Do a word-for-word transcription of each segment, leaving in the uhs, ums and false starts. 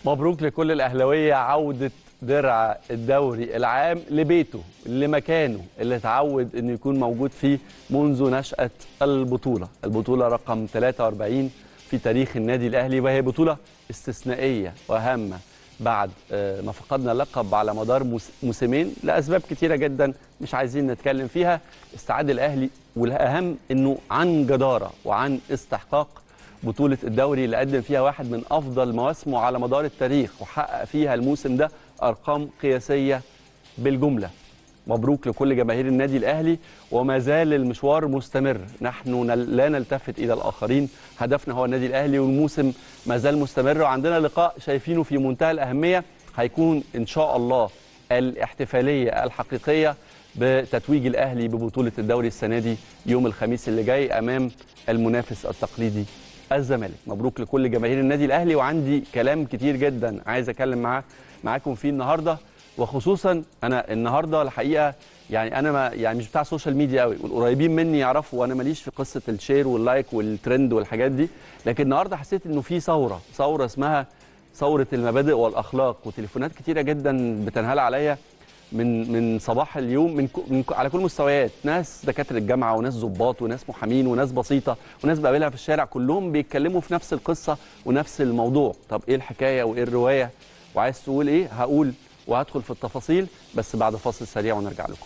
مبروك لكل الأهلاوية عودة درع الدوري العام لبيته، لمكانه اللي اتعود انه يكون موجود فيه منذ نشأة البطولة، البطولة رقم ثلاثة وأربعين في تاريخ النادي الأهلي، وهي بطولة استثنائية وهامة بعد ما فقدنا اللقب على مدار موسمين لأسباب كتيرة جدا مش عايزين نتكلم فيها. استعاد الأهلي، والأهم انه عن جدارة وعن استحقاق بطولة الدوري اللي قدم فيها واحد من أفضل مواسمه على مدار التاريخ، وحقق فيها الموسم ده أرقام قياسية بالجملة. مبروك لكل جماهير النادي الأهلي، وما زال المشوار مستمر، نحن لا نلتفت إلى الآخرين، هدفنا هو النادي الأهلي، والموسم ما زال مستمر. وعندنا لقاء شايفينه في منتهى الأهمية، هيكون إن شاء الله الاحتفالية الحقيقية بتتويج الأهلي ببطولة الدوري السنة دي يوم الخميس اللي جاي أمام المنافس التقليدي الزمالك. مبروك لكل جماهير النادي الأهلي، وعندي كلام كتير جدا عايز أتكلم معاه معاكم فيه النهارده، وخصوصا انا النهارده الحقيقه يعني انا ما يعني مش بتاع سوشيال ميديا قوي، والقريبين مني يعرفوا وانا ماليش في قصه الشير واللايك والترند والحاجات دي، لكن النهارده حسيت انه في ثوره ثوره اسمها ثوره المبادئ والاخلاق، وتليفونات كتيره جدا بتنهال عليا من من صباح اليوم من, من على كل المستويات، ناس دكاتره الجامعه وناس ضباط وناس محامين وناس بسيطه وناس بقابلها في الشارع، كلهم بيتكلموا في نفس القصه ونفس الموضوع. طب ايه الحكايه وايه الروايه وعايز تقول ايه؟ هقول وهدخل في التفاصيل بس بعد فاصل سريع ونرجع لكم.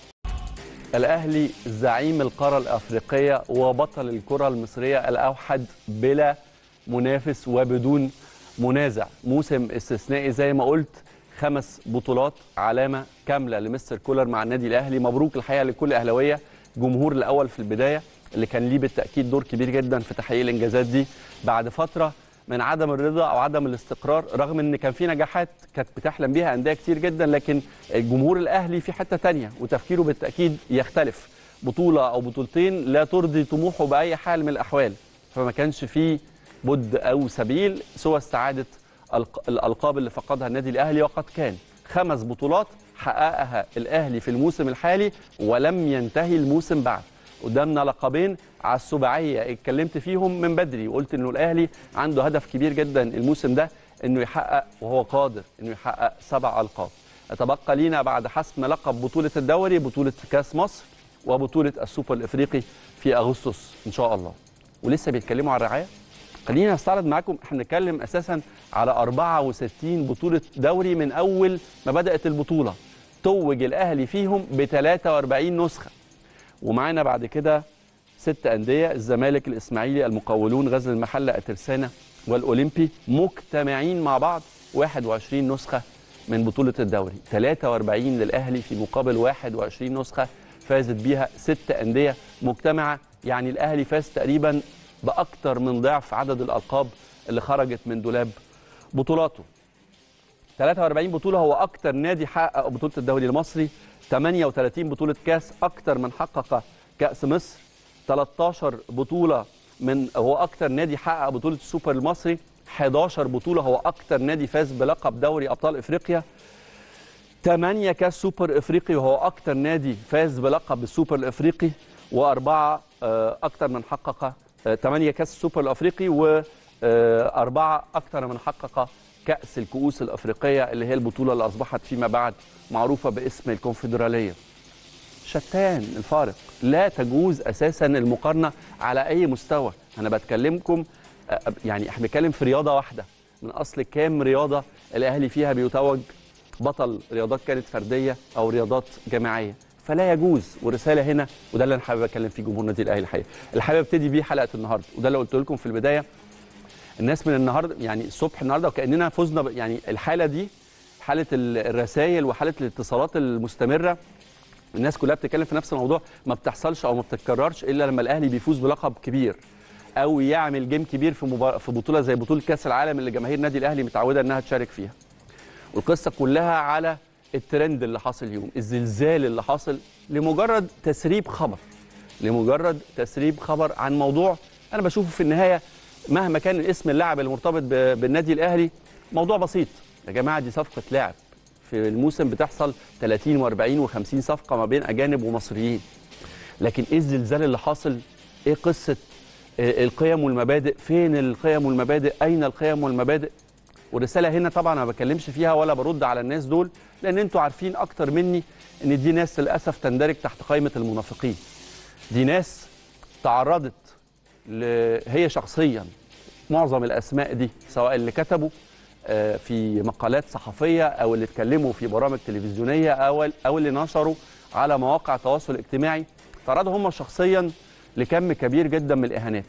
الأهلي زعيم القارة الأفريقية وبطل الكرة المصرية الأوحد بلا منافس وبدون منازع. موسم استثنائي زي ما قلت، خمس بطولات، علامة كاملة لمستر كولر مع النادي الأهلي. مبروك الحقيقة لكل أهلاوية، جمهور الأول في البداية اللي كان ليه بالتأكيد دور كبير جدا في تحقيق الإنجازات دي بعد فترة من عدم الرضا او عدم الاستقرار، رغم ان كان في نجاحات كانت بتحلم بيها انديه كتير جدا، لكن الجمهور الاهلي في حته ثانيه وتفكيره بالتاكيد يختلف. بطوله او بطولتين لا ترضي طموحه باي حال من الاحوال، فما كانش فيه بد او سبيل سوى استعاده الالقاب اللي فقدها النادي الاهلي، وقد كان خمس بطولات حققها الاهلي في الموسم الحالي ولم ينتهي الموسم بعد. قدامنا لقبين على السباعيه اتكلمت فيهم من بدري، وقلت انه الاهلي عنده هدف كبير جدا الموسم ده انه يحقق، وهو قادر انه يحقق سبع القاب. يتبقى لينا بعد حسم لقب بطوله الدوري بطوله كاس مصر وبطوله السوبر الافريقي في اغسطس ان شاء الله. ولسه بيتكلموا عن الرعايه. خلينا نستعرض معاكم، احنا بنتكلم اساسا على أربعة وستين بطوله دوري من اول ما بدات البطوله، توج الاهلي فيهم ب ثلاثة وأربعين نسخه. ومعانا بعد كده ست أندية، الزمالك، الإسماعيلي، المقاولون، غزل المحلة، الترسانة والأولمبي، مجتمعين مع بعض واحد وعشرين نسخة من بطولة الدوري. ثلاثة وأربعين للأهلي في مقابل واحد وعشرين نسخة فازت بيها ست أندية مجتمعة، يعني الأهلي فاز تقريبا بأكثر من ضعف عدد الألقاب اللي خرجت من دولاب بطولاته. ثلاثة وأربعين بطولة، هو أكثر نادي حقق بطولة الدوري المصري. ثمانية وثلاثين بطولة كاس، أكثر من حقق كأس مصر. ثلاثة عشر بطولة من هو أكثر نادي حقق بطولة السوبر المصري. أحد عشر بطولة، هو أكثر نادي فاز بلقب دوري أبطال إفريقيا. ثمانية كاس سوبر إفريقي، وهو أكثر نادي فاز بلقب السوبر الإفريقي. وأربعة أكثر من حقق ثمانية كاس السوبر الأفريقي، وأربعة أكثر من حقق كأس الكؤوس الأفريقية اللي هي البطولة اللي أصبحت فيما بعد معروفة باسم الكونفدرالية. شتان الفارق، لا تجوز أساسا المقارنة على أي مستوى. أنا بتكلمكم يعني احنا بنتكلم في رياضة واحدة من أصل كام رياضة الأهلي فيها بيتوج بطل، رياضات كانت فردية أو رياضات جماعية، فلا يجوز. ورسالة هنا، وده اللي أنا حابب أتكلم فيه جمهور النادي الأهلي الحقيقة، اللي حابب أبتدي بيه حلقة النهاردة، وده اللي قلت لكم في البداية. الناس من النهارده يعني الصبح النهارده وكاننا فزنا، يعني الحاله دي حاله الرسائل وحاله الاتصالات المستمره، الناس كلها بتتكلم في نفس الموضوع، ما بتحصلش او ما بتتكررش الا لما الاهلي بيفوز بلقب كبير او يعمل جيم كبير في مبار... في بطوله زي بطوله كاس العالم اللي جماهير النادي الاهلي متعوده انها تشارك فيها. والقصه كلها على الترند اللي حاصل اليوم، الزلزال اللي حاصل لمجرد تسريب خبر، لمجرد تسريب خبر عن موضوع انا بشوفه في النهايه مهما كان اسم اللاعب المرتبط بالنادي الاهلي موضوع بسيط. يا جماعه دي صفقه لاعب، في الموسم بتحصل ثلاثين وأربعين وخمسين صفقه ما بين اجانب ومصريين، لكن ايه الزلزال اللي حاصل؟ ايه قصه القيم والمبادئ؟ فين القيم والمبادئ؟ اين القيم والمبادئ؟ والرساله هنا طبعا ما بكلمش فيها ولا برد على الناس دول، لان انتوا عارفين اكتر مني ان دي ناس للاسف تندرج تحت قائمه المنافقين. دي ناس تعرضت ل... هي شخصيا معظم الاسماء دي سواء اللي كتبوا في مقالات صحفيه او اللي اتكلموا في برامج تلفزيونيه او او اللي نشروا على مواقع التواصل الاجتماعي، تعرضوا هم شخصيا لكم كبير جدا من الاهانات.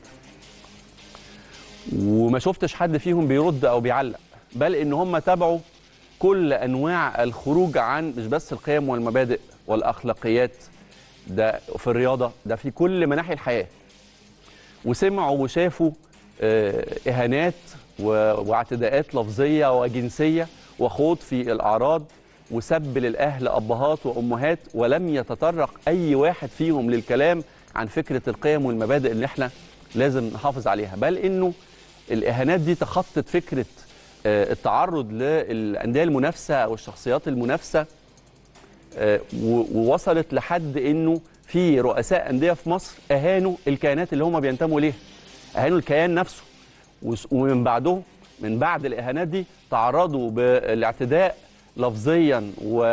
وما شفتش حد فيهم بيرد او بيعلق، بل ان هم تابعوا كل انواع الخروج عن مش بس القيم والمبادئ والاخلاقيات، ده في الرياضه، ده في كل مناحي الحياه. وسمعوا وشافوا اهانات واعتداءات لفظيه وجنسيه وخوض في الاعراض وسب للاهل ابهات وامهات، ولم يتطرق اي واحد فيهم للكلام عن فكره القيم والمبادئ اللي احنا لازم نحافظ عليها، بل انه الاهانات دي تخطت فكره التعرض للانديه المنافسه او الشخصيات المنافسه، ووصلت لحد انه في رؤساء انديه في مصر اهانوا الكيانات اللي هم بينتموا ليها، اهانوا الكيان نفسه، ومن بعده من بعد الاهانات دي تعرضوا بالاعتداء لفظيا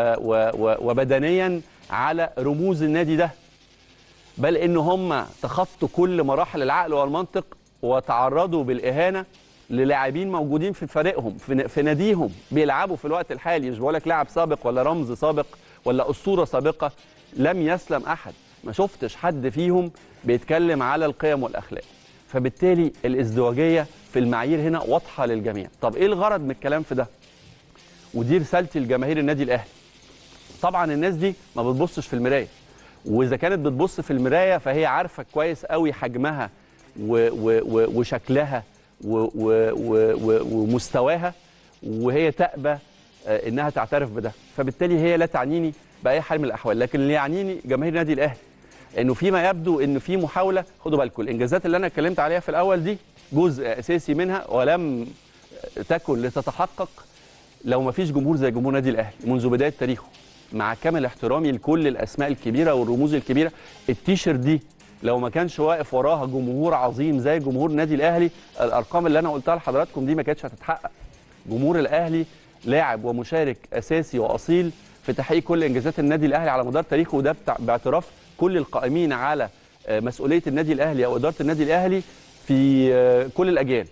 وبدنيا على رموز النادي ده، بل ان هم تخطوا كل مراحل العقل والمنطق وتعرضوا بالاهانه للاعبين موجودين في فريقهم في ناديهم بيلعبوا في الوقت الحالي. مش بقول لك لاعب سابق ولا رمز سابق ولا اسطوره سابقه، لم يسلم احد، ما شفتش حد فيهم بيتكلم على القيم والاخلاق. فبالتالي الازدواجيه في المعايير هنا واضحه للجميع. طب ايه الغرض من الكلام في ده؟ ودي رسالتي لجماهير النادي الاهلي. طبعا الناس دي ما بتبصش في المرايه، واذا كانت بتبص في المرايه فهي عارفه كويس قوي حجمها و و و وشكلها و و و ومستواها، وهي تأبى انها تعترف بده. فبالتالي هي لا تعنيني باي حال من الاحوال، لكن اللي يعنيني جماهير النادي الاهلي انه فيما يبدو انه في محاوله. خدوا بالكم الانجازات اللي انا اتكلمت عليها في الاول دي جزء اساسي منها ولم تكن لتتحقق لو ما فيش جمهور زي جمهور النادي الاهلي منذ بدايه تاريخه. مع كامل احترامي لكل الاسماء الكبيره والرموز الكبيره، التيشيرت دي لو ما كانش واقف وراها جمهور عظيم زي جمهور النادي الاهلي، الارقام اللي انا قلتها لحضراتكم دي ما كانتش هتتحقق. جمهور الاهلي لاعب ومشارك اساسي واصيل في تحقيق كل انجازات النادي الاهلي على مدار تاريخه، وده باعتراف كل القائمين على مسؤوليه النادي الاهلي او اداره النادي الاهلي في كل الاجيال.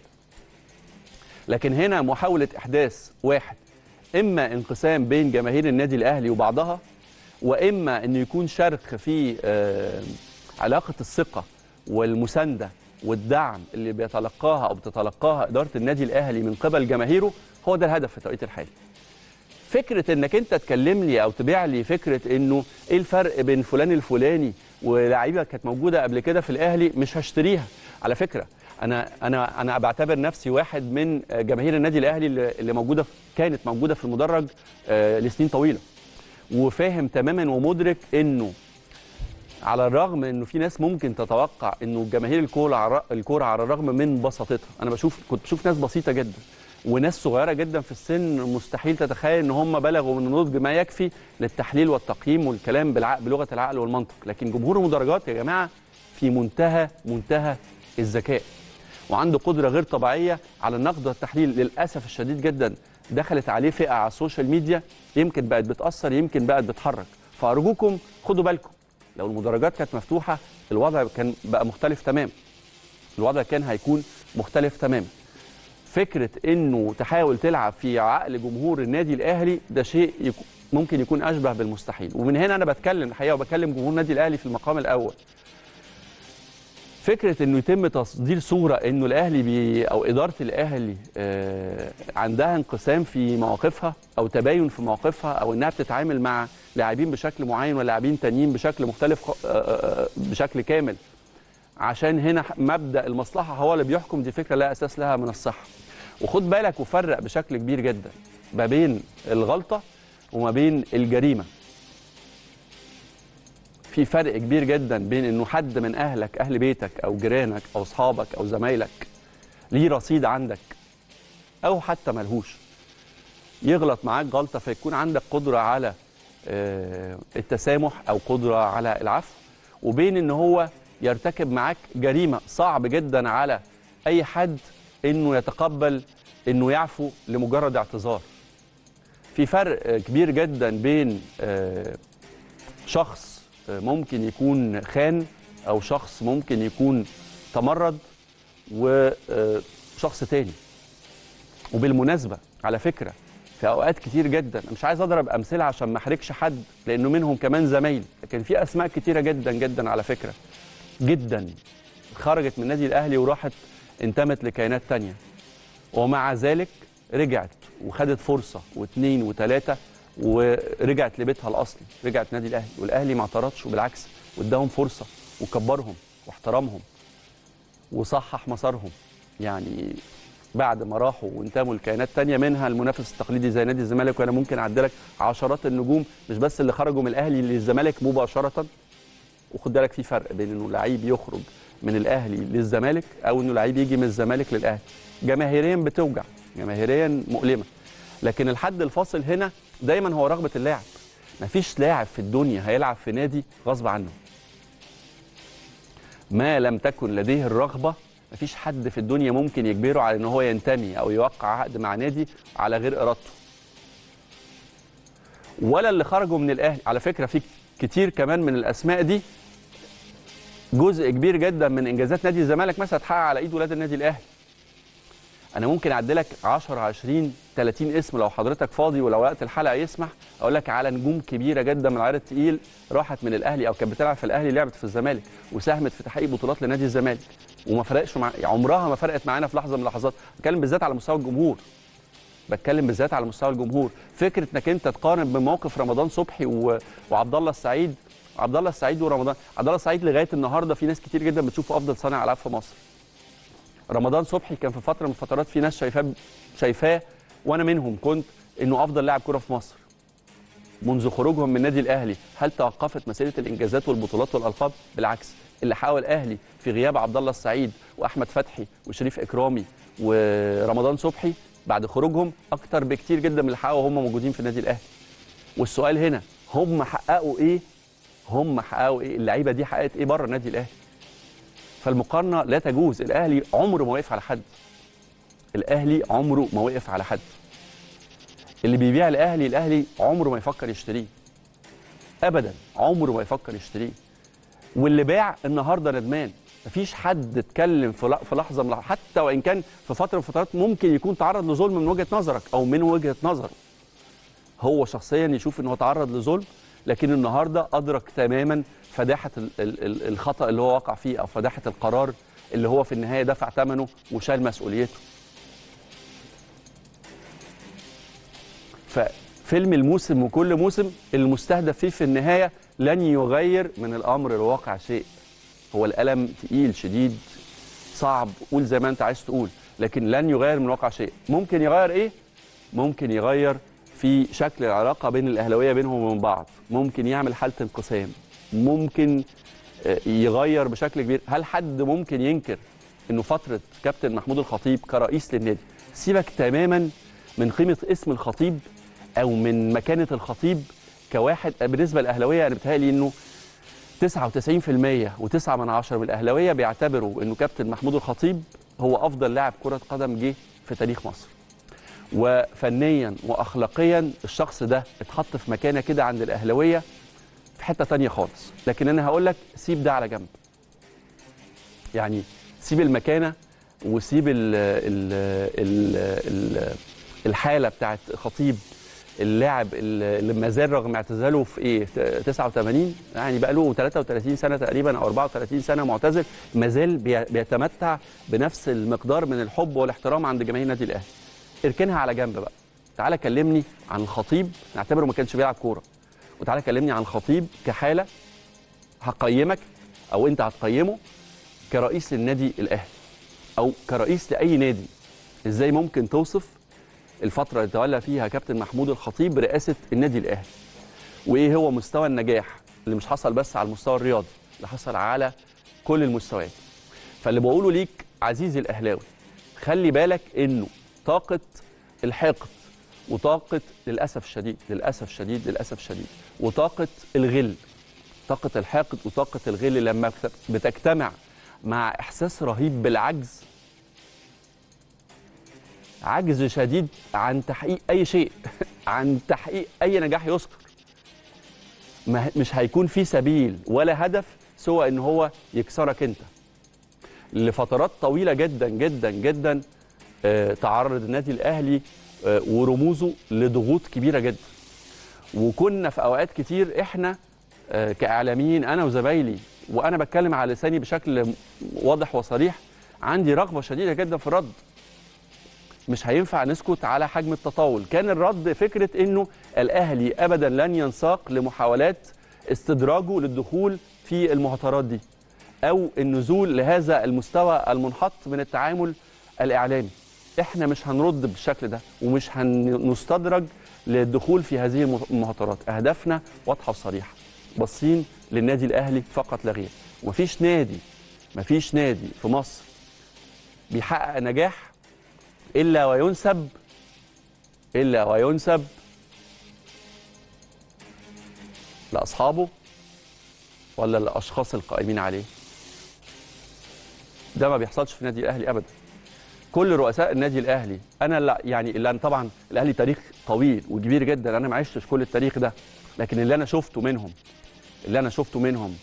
لكن هنا محاوله احداث واحد، اما انقسام بين جماهير النادي الاهلي وبعضها، واما انه يكون شرخ في علاقه الثقه والمسانده والدعم اللي بيتلقاها او بتتلقاها اداره النادي الاهلي من قبل جماهيره. هو ده الهدف في التوقيت الحالي. فكره انك انت تكلم لي او تبيع لي فكره انه ايه الفرق بين فلان الفلاني ولاعيبه كانت موجوده قبل كده في الاهلي، مش هشتريها. على فكره انا انا انا بعتبر نفسي واحد من جماهير النادي الاهلي اللي موجوده كانت موجوده في المدرج لسنين طويله، وفاهم تماما ومدرك انه على الرغم انه في ناس ممكن تتوقع انه جماهير الكوره الكوره على الرغم من بساطتها، انا بشوف كنت بشوف ناس بسيطه جدا وناس صغيره جدا في السن مستحيل تتخيل ان هم بلغوا من النضج ما يكفي للتحليل والتقييم والكلام بالعقل بلغه العقل والمنطق. لكن جمهور المدرجات يا جماعه في منتهى منتهى الذكاء، وعنده قدره غير طبيعيه على النقد والتحليل. للاسف الشديد جدا دخلت عليه فئه على السوشيال ميديا يمكن بقت بتاثر يمكن بقت بتحرك. فارجوكم خدوا بالكم، لو المدرجات كانت مفتوحه الوضع كان بقى مختلف تمام، الوضع كان هيكون مختلف تمام. فكره انه تحاول تلعب في عقل جمهور النادي الاهلي ده شيء يكون ممكن يكون اشبه بالمستحيل. ومن هنا انا بتكلم الحقيقه وبكلم جمهور النادي الاهلي في المقام الاول. فكره انه يتم تصدير صوره انه الاهلي بي او اداره الاهلي آه عندها انقسام في مواقفها او تباين في مواقفها، او انها بتتعامل مع لاعبين بشكل معين ولاعبين تانيين بشكل مختلف آه بشكل كامل عشان هنا مبدا المصلحه هو اللي بيحكم، دي فكره لا اساس لها من الصحه. وخد بالك وفرق بشكل كبير جدا ما بين الغلطه وما بين الجريمه. في فرق كبير جدا بين انه حد من اهلك اهل بيتك او جيرانك او اصحابك او زمايلك ليه رصيد عندك او حتى ملهوش يغلط معاك غلطه فيكون عندك قدره على التسامح او قدره على العفو، وبين ان هو يرتكب معاك جريمه صعب جدا على اي حد انه يتقبل انه يعفو لمجرد اعتذار. في فرق كبير جدا بين شخص ممكن يكون خان او شخص ممكن يكون تمرد وشخص تاني. وبالمناسبه على فكره في اوقات كتير جدا، مش عايز اضرب امثله عشان ما احرجش حد لانه منهم كمان زمايلي، لكن في اسماء كتيره جدا جدا على فكره جدا خرجت من النادي الاهلي وراحت انتمت لكيانات تانيه، ومع ذلك رجعت وخدت فرصه واثنين وثلاثه ورجعت لبيتها الاصلي، رجعت النادي الاهلي، والاهلي ما اعترضش وبالعكس واداهم فرصه وكبرهم واحترمهم وصحح مسارهم. يعني بعد ما راحوا وانتموا لكيانات تانية منها المنافس التقليدي زي نادي الزمالك، وانا ممكن اعدي لك عشرات النجوم مش بس اللي خرجوا من الاهلي للزمالك مباشره. وخد بالك في فرق بين انه لعيب يخرج من الاهلي للزمالك او انه لعيب يجي من الزمالك للاهلي. جماهيريا بتوجع، جماهيريا مؤلمه، لكن الحد الفاصل هنا دايما هو رغبه اللاعب. مفيش لاعب في الدنيا هيلعب في نادي غصب عنه ما لم تكن لديه الرغبه. مفيش حد في الدنيا ممكن يجبره على ان هو ينتمي او يوقع عقد مع نادي على غير ارادته، ولا اللي خرجوا من الاهلي. على فكره في كتير كمان من الاسماء دي جزء كبير جدا من انجازات نادي الزمالك مثلا اتحقق على ايد ولاد النادي الاهلي. انا ممكن اعدي لك عشرة عشرين ثلاثين اسم لو حضرتك فاضي ولو وقت الحلقه يسمح، اقول لك على نجوم كبيره جدا من العيار الثقيل راحت من الاهلي او كانت بتلعب في الاهلي لعبت في الزمالك وساهمت في تحقيق بطولات لنادي الزمالك وما فرقش مع... عمرها ما فرقت معانا في لحظه من اللحظات. بتكلم بالذات على مستوى الجمهور، بتكلم بالذات على مستوى الجمهور. فكره انك انت تقارن بموقف رمضان صبحي و... وعبد الله السعيد، عبد الله السعيد ورمضان، عبد الله السعيد لغايه النهارده في ناس كتير جدا بتشوفه افضل صانع العاب في مصر. رمضان صبحي كان في فتره من الفترات في ناس شايفاه شايفاه وانا منهم كنت انه افضل لاعب كره في مصر. منذ خروجهم من النادي الاهلي هل توقفت مسيره الانجازات والبطولات والالقاب؟ بالعكس، اللي حاول الاهلي في غياب عبد الله السعيد واحمد فتحي وشريف اكرامي ورمضان صبحي بعد خروجهم اكتر بكتير جدا من اللي حققوا هم موجودين في النادي الاهلي. والسؤال هنا هم حققوا ايه؟ هم حققوا ايه؟ اللعيبه دي حققت ايه بره النادي الاهلي؟ فالمقارنه لا تجوز. الاهلي عمره ما وقف على حد. الاهلي عمره ما وقف على حد. اللي بيبيع الاهلي الاهلي عمره ما يفكر يشتريه ابدا، عمره ما يفكر يشتريه. واللي باع النهارده ندمان. مفيش حد اتكلم في لحظه من لحظة حتى وان كان في فتره من فترات ممكن يكون تعرض لظلم من وجهه نظرك او من وجهه نظره هو شخصيا يشوف ان هو تعرض لظلم، لكن النهارده ادرك تماما فداحه الخطا اللي هو وقع فيه او فداحه القرار اللي هو في النهايه دفع ثمنه وشال مسؤوليته. ففيلم الموسم وكل موسم المستهدف فيه في النهايه لن يغير من الامر الواقع شيء. هو الالم تقيل شديد صعب، قول زي ما انت عايز تقول، لكن لن يغير من الواقع شيء. ممكن يغير ايه؟ ممكن يغير في شكل العلاقه بين الاهلاويه بينهم وبين بعض، ممكن يعمل حاله انقسام، ممكن يغير بشكل كبير. هل حد ممكن ينكر انه فتره كابتن محمود الخطيب كرئيس للنادي، سيبك تماما من قيمه اسم الخطيب او من مكانه الخطيب كواحد، بالنسبه للاهلاويه انا بتهيألي انه تسعة وتسعين بالمية وتسعة من عشرة من الاهلاويه بيعتبروا انه كابتن محمود الخطيب هو افضل لاعب كره قدم جه في تاريخ مصر. وفنيا واخلاقيا الشخص ده اتحط في مكانه كده عند الاهلاويه في حته ثانيه خالص. لكن انا هقول لك سيب ده على جنب، يعني سيب المكانه وسيب ال ال ال ال الحاله بتاعت خطيب اللاعب اللي ما زال رغم اعتزاله في ايه تسعة وثمانين، يعني بقى له ثلاثة وثلاثين سنه تقريبا او أربعة وثلاثين سنه معتزل، ما زال بيتمتع بنفس المقدار من الحب والاحترام عند جماهير النادي الاهلي. اركنها على جنب بقى، تعالى كلمني عن الخطيب نعتبره ما كانش بيلعب كوره، وتعالى كلمني عن الخطيب كحاله هقيمك او انت هتقيمه كرئيس للنادي الاهلي او كرئيس لاي نادي. ازاي ممكن توصف الفتره اللي تولى فيها كابتن محمود الخطيب برئاسه النادي الاهلي، وايه هو مستوى النجاح اللي مش حصل بس على المستوى الرياضي، اللي حصل على كل المستويات. فاللي بقوله ليك عزيزي الاهلاوي، خلي بالك انه طاقه الحقد وطاقه للاسف الشديد للاسف الشديد للاسف الشديد وطاقه الغل، طاقه الحقد وطاقه الغل لما بتجتمع مع احساس رهيب بالعجز عجز شديد عن تحقيق اي شيء عن تحقيق اي نجاح يذكر. مش هيكون في سبيل ولا هدف سوى ان هو يكسرك انت. لفترات طويله جدا جدا جدا تعرض النادي الاهلي ورموزه لضغوط كبيره جدا، وكنا في اوقات كتير احنا كاعلاميين انا وزمايلي، وانا بتكلم على لساني بشكل واضح وصريح، عندي رغبه شديده جدا في الرد. مش هينفع نسكت على حجم التطاول. كان الرد فكره انه الاهلي ابدا لن ينساق لمحاولات استدراجه للدخول في المهاترات دي او النزول لهذا المستوى المنحط من التعامل الاعلامي. احنا مش هنرد بالشكل ده ومش هنستدرج للدخول في هذه المهاترات. اهدافنا واضحه وصريحه، باصين للنادي الاهلي فقط لا غير. ومفيش نادي مفيش نادي في مصر بيحقق نجاح الا وينسب الا وينسب لاصحابه ولا للاشخاص القائمين عليه. ده ما بيحصلش في النادي الاهلي ابدا. كل رؤساء النادي الاهلي، انا لا يعني اللي أنا طبعا الاهلي تاريخ طويل وكبير جدا، انا ما عشتش كل التاريخ ده، لكن اللي انا شفته منهم اللي انا شفته منهم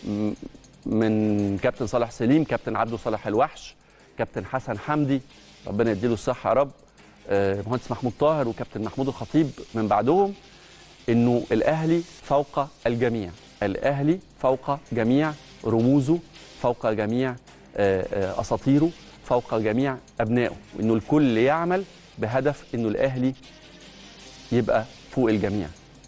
من كابتن صالح سليم، كابتن عبده صالح الوحش، كابتن حسن حمدي ربنا يديله الصحه يا رب، مهندس محمود طاهر وكابتن محمود الخطيب من بعدهم، انه الاهلي فوق الجميع. الاهلي فوق جميع رموزه، فوق جميع اساطيره، فوق جميع ابنائه، وانه الكل يعمل بهدف انه الاهلي يبقى فوق الجميع.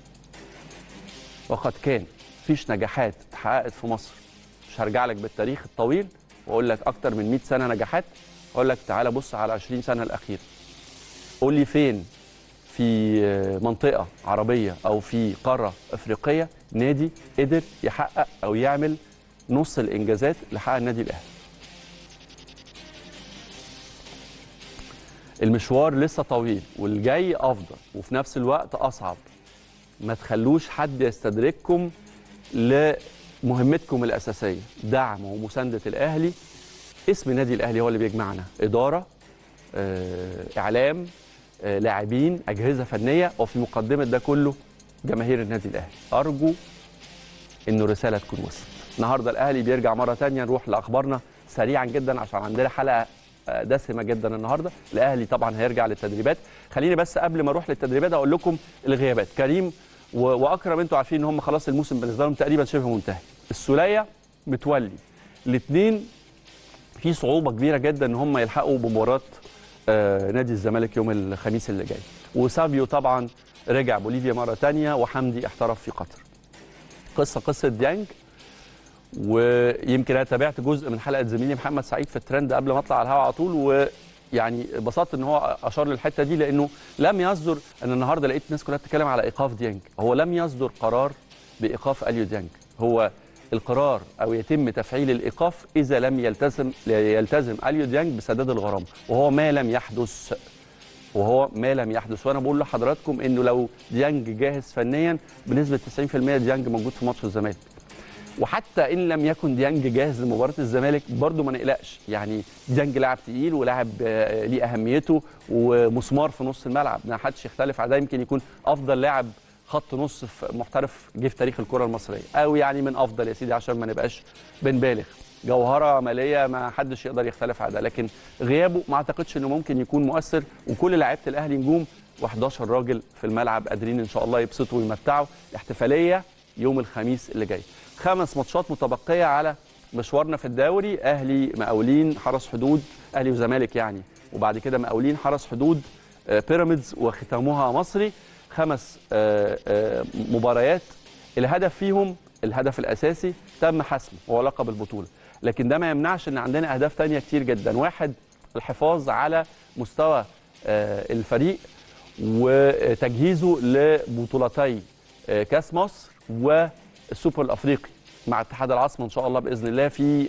وقد كان مفيش نجاحات اتحققت في مصر. مش هرجع لك بالتاريخ الطويل واقول لك اكتر من مئة سنه نجاحات، اقول لك تعالى بص على عشرين سنه الاخيره. قول لي فين في منطقه عربيه او في قاره افريقيه نادي قدر يحقق او يعمل نص الانجازات اللي حققها النادي الاهلي. المشوار لسه طويل والجاي افضل وفي نفس الوقت اصعب. ما تخلوش حد يستدرككم لمهمتكم الاساسيه، دعم ومسانده الاهلي. اسم النادي الاهلي هو اللي بيجمعنا، اداره، اعلام، لاعبين، اجهزه فنيه، وفي مقدمه ده كله جماهير النادي الاهلي. ارجو انه رساله تكون وصلت. النهارده الاهلي بيرجع مره ثانيه. نروح لاخبارنا سريعا جدا عشان عندنا حلقه دسمه جدا النهارده. الاهلي طبعا هيرجع للتدريبات. خليني بس قبل ما اروح للتدريبات اقول لكم الغيابات. كريم واكرم انتوا عارفين ان هم خلاص الموسم بالنسبه لهم تقريبا شبه منتهي. السوليه، متولي، الاثنين في صعوبه كبيره جدا ان هم يلحقوا بمباراه آه نادي الزمالك يوم الخميس اللي جاي. وسابيو طبعا رجع بوليفيا مره ثانيه، وحمدي احترف في قطر. قصه قصه ديانج. ويمكن انا تابعت جزء من حلقه زميلي محمد سعيد في الترند قبل ما اطلع على الهواء على طول، ويعني انبسطت ان هو اشار للحته دي، لانه لم يصدر، ان النهارده لقيت الناس كلها بتتكلم على ايقاف ديانج. هو لم يصدر قرار بايقاف اليو ديانج. هو القرار او يتم تفعيل الايقاف اذا لم يلتزم يلتزم اليو ديانج بسداد الغرامه، وهو ما لم يحدث وهو ما لم يحدث. وانا بقول لحضراتكم انه لو ديانج جاهز فنيا بنسبه تسعين في المئة ديانج موجود في ماتش الزمالك. وحتى ان لم يكن ديانج جاهز لمباراه الزمالك برضه ما نقلقش، يعني ديانج لاعب تقيل ولاعب ليه اهميته ومسمار في نص الملعب، ما حدش يختلف على ده. يمكن يكون افضل لاعب خط نص محترف جه في تاريخ الكره المصريه، او يعني من افضل يا سيدي عشان ما نبقاش بنبالغ. جوهره ماليه ما حدش يقدر يختلف على ده، لكن غيابه ما اعتقدش انه ممكن يكون مؤثر. وكل لعيبه الاهلي نجوم وحداشر راجل في الملعب قادرين ان شاء الله يبسطوا ويمتعوا. احتفاليه يوم الخميس اللي جاي. خمس ماتشات متبقيه على مشوارنا في الدوري. اهلي، مقاولين، حرس حدود، اهلي وزمالك يعني، وبعد كده مقاولين، حرس حدود، بيراميدز، وختامها مصري. خمس مباريات الهدف فيهم، الهدف الاساسي تم حسمه وهو لقب البطوله، لكن ده ما يمنعش ان عندنا اهداف ثانيه كتير جدا. واحد، الحفاظ على مستوى الفريق وتجهيزه لبطولتي كاس مصر والسوبر الافريقي مع اتحاد العاصمه ان شاء الله باذن الله في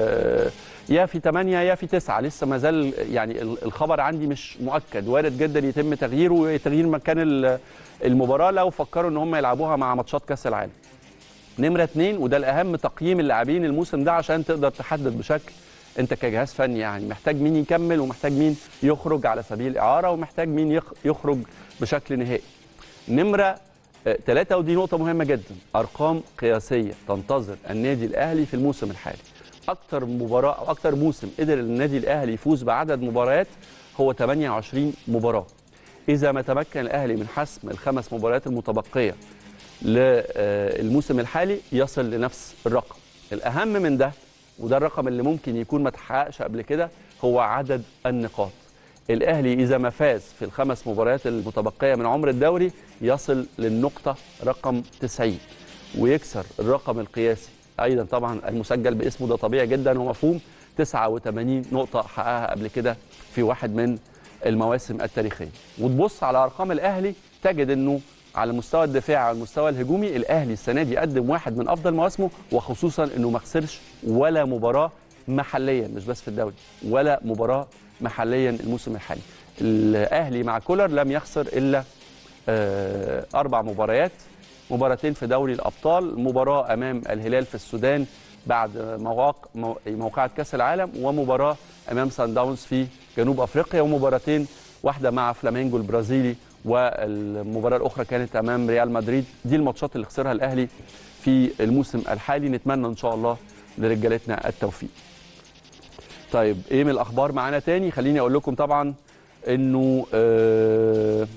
يا في ثمانية يا في تسعة. لسه ما زال يعني الخبر عندي مش مؤكد، وارد جدا يتم تغييره وتغيير مكان المباراه لو فكروا ان هم يلعبوها مع ماتشات كاس العالم. نمره اثنين، وده الاهم، تقييم اللاعبين الموسم ده عشان تقدر تحدد بشكل انت كجهاز فني يعني محتاج مين يكمل ومحتاج مين يخرج على سبيل الاعاره ومحتاج مين يخرج بشكل نهائي. نمره ثلاثة، ودي نقطة مهمة جدا، أرقام قياسية تنتظر النادي الأهلي في الموسم الحالي. أكتر مباراة أو أكتر موسم قدر النادي الأهلي يفوز بعدد مباريات هو ثمانية وعشرين مباراة. إذا ما تمكن الأهلي من حسم الخمس مباريات المتبقية للموسم الحالي يصل لنفس الرقم. الأهم من ده، وده الرقم اللي ممكن يكون ما تحققش قبل كده، هو عدد النقاط. الأهلي إذا ما فاز في الخمس مباريات المتبقية من عمر الدوري يصل للنقطة رقم تسعين ويكسر الرقم القياسي أيضا طبعا المسجل باسمه، ده طبيعي جدا ومفهوم، تسعة وثمانين نقطة حققها قبل كده في واحد من المواسم التاريخية. وتبص على أرقام الأهلي تجد أنه على المستوى الدفاعي وعلى المستوى الهجومي الأهلي السنة دي قدم واحد من أفضل مواسمه، وخصوصا أنه ما خسرش ولا مباراة محليا، مش بس في الدوري، ولا مباراة محليا الموسم الحالي. الأهلي مع كولر لم يخسر إلا أربع مباريات، مباراتين في دوري الأبطال، مباراة أمام الهلال في السودان بعد مواق... موقعة كأس العالم، ومباراة أمام سان داونز في جنوب أفريقيا، ومباراتين واحدة مع فلامينجو البرازيلي، والمباراة الأخرى كانت أمام ريال مدريد. دي الماتشات اللي خسرها الأهلي في الموسم الحالي. نتمنى إن شاء الله لرجالتنا التوفيق. طيب إيه من الأخبار معانا تاني؟ خليني أقول لكم طبعا إنه آه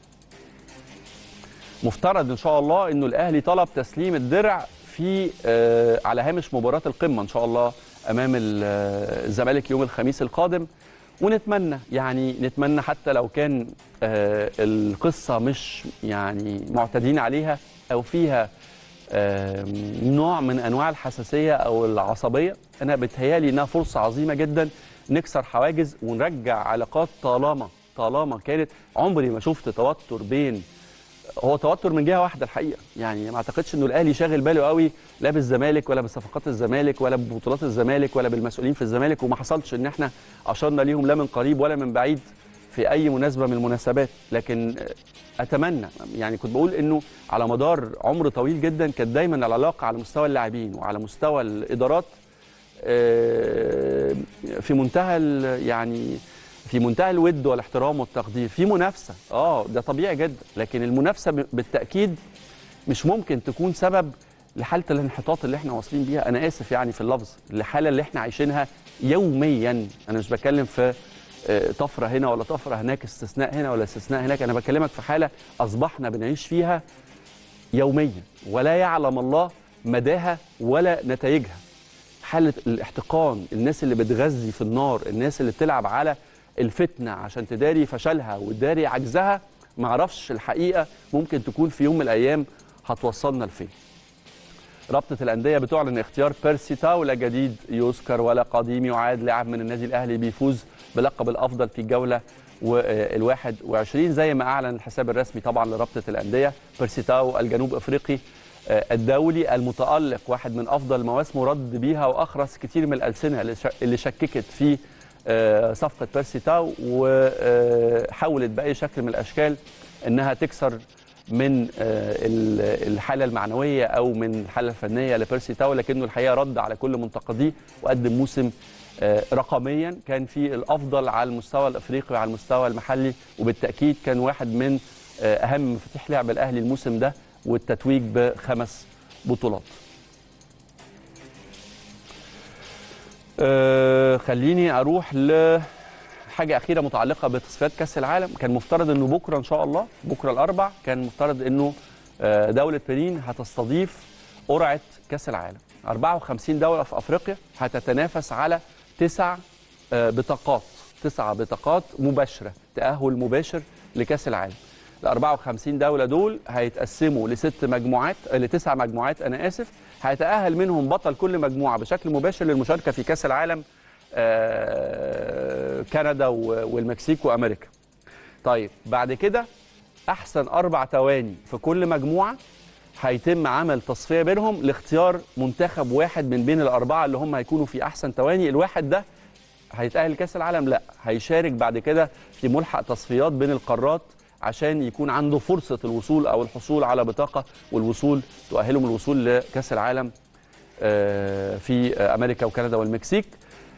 مفترض ان شاء الله انه الاهلي طلب تسليم الدرع في آه على هامش مباراه القمه ان شاء الله امام الزمالك يوم الخميس القادم. ونتمنى يعني نتمنى حتى لو كان آه القصه مش يعني معتادين عليها او فيها آه نوع من انواع الحساسيه او العصبيه، انا بتهيالي انها فرصه عظيمه جدا نكسر حواجز ونرجع علاقات. طالما طالما كانت عمري ما شفت توتر بين، هو توتر من جهه واحده الحقيقه، يعني ما اعتقدش انه الاهلي شاغل باله قوي لا بالزمالك ولا بصفقات الزمالك ولا ببطولات الزمالك ولا بالمسؤولين في الزمالك، وما حصلش ان احنا اشرنا ليهم لا من قريب ولا من بعيد في اي مناسبه من المناسبات. لكن اتمنى، يعني كنت بقول انه على مدار عمر طويل جدا كانت دايما العلاقه على مستوى اللاعبين وعلى مستوى الادارات في منتهى يعني في منتهى الود والاحترام والتقدير، في منافسه اه ده طبيعي جدا، لكن المنافسه بالتاكيد مش ممكن تكون سبب لحاله الانحطاط اللي احنا واصلين بيها. انا اسف يعني في اللفظ، الحاله اللي احنا عايشينها يوميا. انا مش بتكلم في طفره هنا ولا طفره هناك، استثناء هنا ولا استثناء هناك، انا بكلمك في حاله اصبحنا بنعيش فيها يوميا ولا يعلم الله مداها ولا نتائجها. حاله الاحتقان، الناس اللي بتغذي في النار، الناس اللي بتلعب على الفتنة عشان تداري فشلها وتداري عجزها، معرفش الحقيقة ممكن تكون في يوم من الأيام هتوصلنا لفين. رابطة الأندية بتعلن اختيار بيرسي تاو لا جديد يذكر ولا قديم يعاد، لاعب من النادي الأهلي بيفوز بلقب الأفضل في الجولة والواحد وعشرين زي ما أعلن الحساب الرسمي طبعا لرابطة الأندية. بيرسي تاو الجنوب أفريقي الدولي المتألق، واحد من أفضل مواسمه، رد بيها وأخرس كتير من الألسنة اللي شككت في صفقة بيرسي تاو وحاولت بأي شكل من الأشكال أنها تكسر من الحالة المعنوية أو من الحالة الفنية لبيرسي تاو، لكنه الحقيقة رد على كل منتقديه وقدم موسم رقميا كان في الأفضل على المستوى الأفريقي وعلى المستوى المحلي، وبالتأكيد كان واحد من أهم مفاتيح لعب الأهلي الموسم ده والتتويج بخمس بطولات. أه خليني اروح لحاجه اخيره متعلقه بتصفيات كاس العالم. كان مفترض انه بكره ان شاء الله، بكره الاربع، كان مفترض انه دوله بنين هتستضيف قرعه كاس العالم. أربعة وخمسين دوله في افريقيا هتتنافس على تسع بطاقات، تسع بطاقات مباشره، تاهل مباشر لكاس العالم. ال أربعة وخمسين دوله دول هيتقسموا لست مجموعات، لتسع مجموعات انا اسف، هيتأهل منهم بطل كل مجموعة بشكل مباشر للمشاركة في كأس العالم، كندا والمكسيك وأمريكا. طيب بعد كده أحسن أربع تواني في كل مجموعة هيتم عمل تصفية بينهم لاختيار منتخب واحد من بين الأربعة اللي هم هيكونوا في أحسن تواني. الواحد ده هيتأهل كأس العالم؟ لا، هيشارك بعد كده في ملحق تصفيات بين القارات عشان يكون عنده فرصة الوصول أو الحصول على بطاقة والوصول تؤهله من الوصول لكأس العالم في أمريكا وكندا والمكسيك.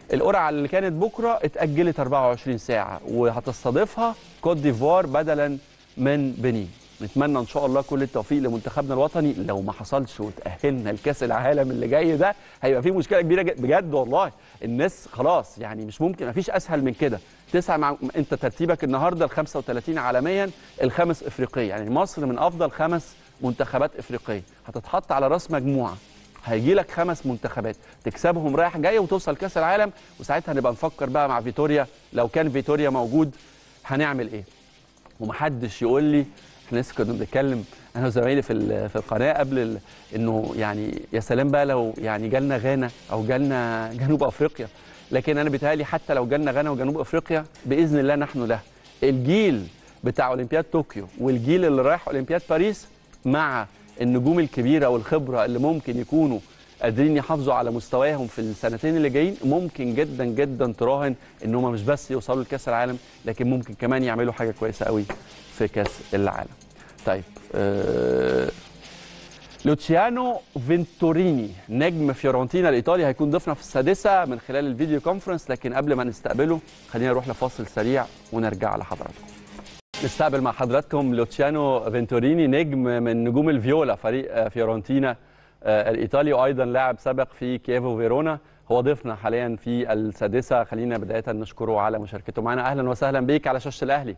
القرعه اللي كانت بكره اتاجلت أربعة وعشرين ساعه وهتستضيفها كوت ديفوار بدلا من بنين. نتمنى ان شاء الله كل التوفيق لمنتخبنا الوطني. لو ما حصلش وتاهلنا لكاس العالم اللي جاي ده هيبقى فيه مشكله كبيره بجد والله. الناس خلاص يعني مش ممكن، ما فيش اسهل من كده. تسعه مع... انت ترتيبك النهارده ال خمسة وثلاثين عالميا، الخامس افريقيا، يعني مصر من افضل خمس منتخبات افريقيه، هتتحط على راس مجموعه هيجي لك خمس منتخبات تكسبهم رايح جاي وتوصل كاس العالم، وساعتها نبقى نفكر بقى مع فيتوريا لو كان فيتوريا موجود هنعمل ايه. ومحدش يقول لي، احنا لسه كنا بنتكلم انا وزمايلي في في القناه قبل ال... انه يعني يا سلام بقى لو يعني جالنا غانا او جالنا جنوب افريقيا، لكن انا بيتهيألي حتى لو جالنا غانا وجنوب افريقيا باذن الله نحن له. الجيل بتاع اولمبياد طوكيو والجيل اللي رايح اولمبياد باريس مع النجوم الكبيره والخبره اللي ممكن يكونوا قادرين يحافظوا على مستواهم في السنتين اللي جايين، ممكن جدا جدا تراهن ان هم مش بس يوصلوا لكاس العالم لكن ممكن كمان يعملوا حاجه كويسه قوي في كاس العالم. طيب آه... لوتشيانو فينتوريني نجم فيورنتينا الايطالي هيكون ضيفنا في السادسه من خلال الفيديو كونفرنس، لكن قبل ما نستقبله خلينا نروح لفاصل سريع ونرجع لحضراتكم. نستقبل مع حضراتكم لوتشيانو فينتوريني نجم من نجوم الفيولا فريق فيورنتينا الايطالي، وايضا لاعب سابق في كييفو فيرونا. هو ضيفنا حاليا في السادسه. خلينا بدايه نشكره على مشاركته معنا. اهلا وسهلا بيك على شاشه الاهلي.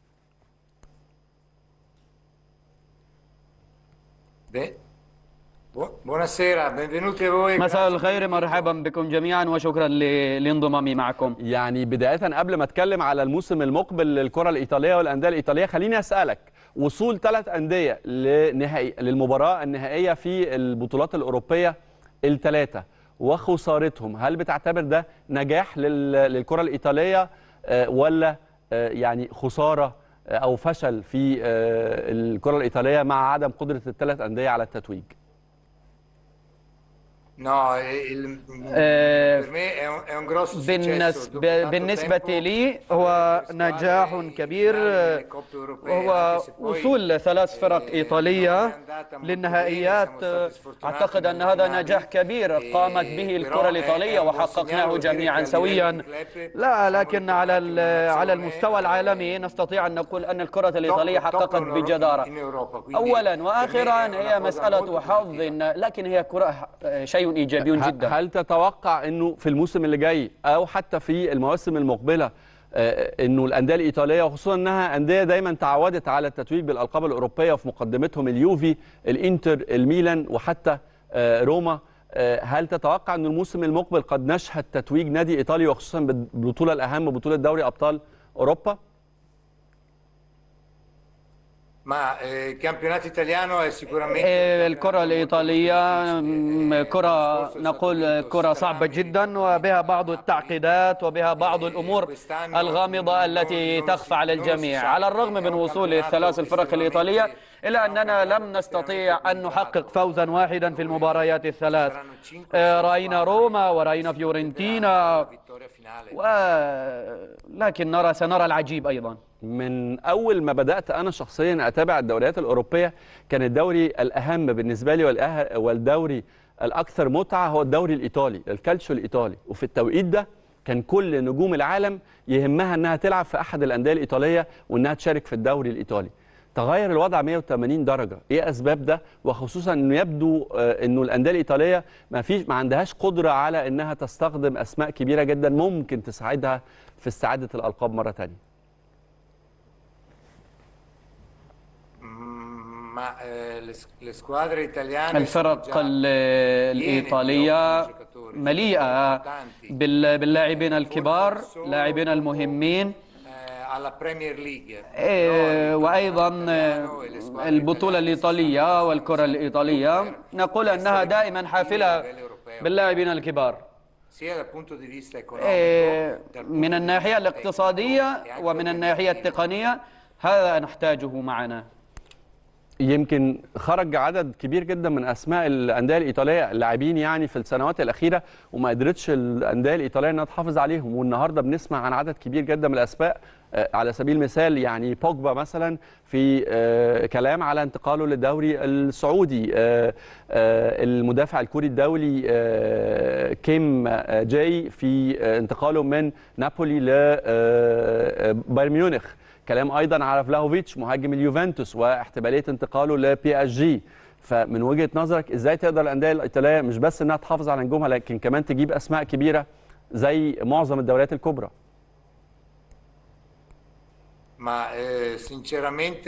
مساء الخير، مرحبا بكم جميعا وشكرا لانضمامي معكم. يعني بداية قبل ما اتكلم على الموسم المقبل للكرة الإيطالية والأندية الإيطالية، خليني أسألك وصول ثلاث أندية لنهائي للمباراة النهائية في البطولات الأوروبية الثلاثة وخسارتهم، هل بتعتبر ده نجاح للكرة الإيطالية ولا يعني خسارة أو فشل في الكرة الإيطالية مع عدم قدرة الثلاث أندية على التتويج؟ بالنسبة, بالنسبة لي هو نجاح كبير، وهو وصول ثلاث فرق إيطالية للنهائيات. أعتقد أن هذا نجاح كبير قامت به الكرة الإيطالية وحققناه جميعا سويا. لا لكن على على المستوى العالمي نستطيع أن نقول أن الكرة الإيطالية حققت بجدارة. أولا وآخرا هي مسألة حظ، لكن هي كرة شيء إيجابي جدا. هل تتوقع أنه في الموسم اللي جاي أو حتى في المواسم المقبلة أنه الأندية الإيطالية، وخصوصا أنها أندية دايما تعودت على التتويج بالألقاب الأوروبية وفي مقدمتهم اليوفي، الإنتر، الميلان وحتى روما، هل تتوقع أن الموسم المقبل قد نشهد تتويج نادي إيطالي وخصوصا بالبطولة الأهم بطولة دوري أبطال أوروبا؟ الكرة الإيطالية كرة نقول كرة صعبة جدا وبها بعض التعقيدات وبها بعض الأمور الغامضة التي تخفى على الجميع. على الرغم من وصول الثلاث الفرق الإيطالية إلا أننا لم نستطيع أن نحقق فوزا واحدا في المباريات الثلاث. رأينا روما ورأينا فيورنتينا، ولكن نرى سنرى العجيب أيضا. من أول ما بدأت أنا شخصيا أتابع الدوريات الأوروبية كان الدوري الأهم بالنسبة لي والدوري الأكثر متعة هو الدوري الإيطالي، الكالتشيو الإيطالي. وفي التوقيت ده كان كل نجوم العالم يهمها أنها تلعب في أحد الأندية الإيطالية وأنها تشارك في الدوري الإيطالي. تغير الوضع مئة وثمانين درجة. إيه أسباب ده؟ وخصوصا أنه يبدو أنه الأندية الإيطالية ما فيش ما عندهاش قدرة على أنها تستخدم أسماء كبيرة جدا ممكن تساعدها في استعادة الألقاب مرة تانية. الفرق الإيطالية مليئة باللاعبين الكبار، لاعبين المهمين، وأيضا البطولة الإيطالية والكرة الإيطالية نقول أنها دائما حافلة باللاعبين الكبار من الناحية الاقتصادية ومن الناحية التقنية. هذا نحتاجه معنا. يمكن خرج عدد كبير جدا من اسماء الانديه الايطاليه اللاعبين يعني في السنوات الاخيره، وما قدرتش الانديه الايطاليه انها تحافظ عليهم، والنهارده بنسمع عن عدد كبير جدا من الاسماء. على سبيل المثال يعني بوجبا مثلا في كلام على انتقاله للدوري السعودي، المدافع الكوري الدولي كيم جاي في انتقاله من نابولي لبايرن ميونخ. كلام ايضا على فلاهوفيتش مهاجم اليوفنتوس واحتماليه انتقاله لبي اس جي. فمن وجهه نظرك ازاي تقدر الانديه الايطاليه مش بس انها تحافظ على نجومها لكن كمان تجيب اسماء كبيره زي معظم الدوريات الكبرى؟ ما sinceramente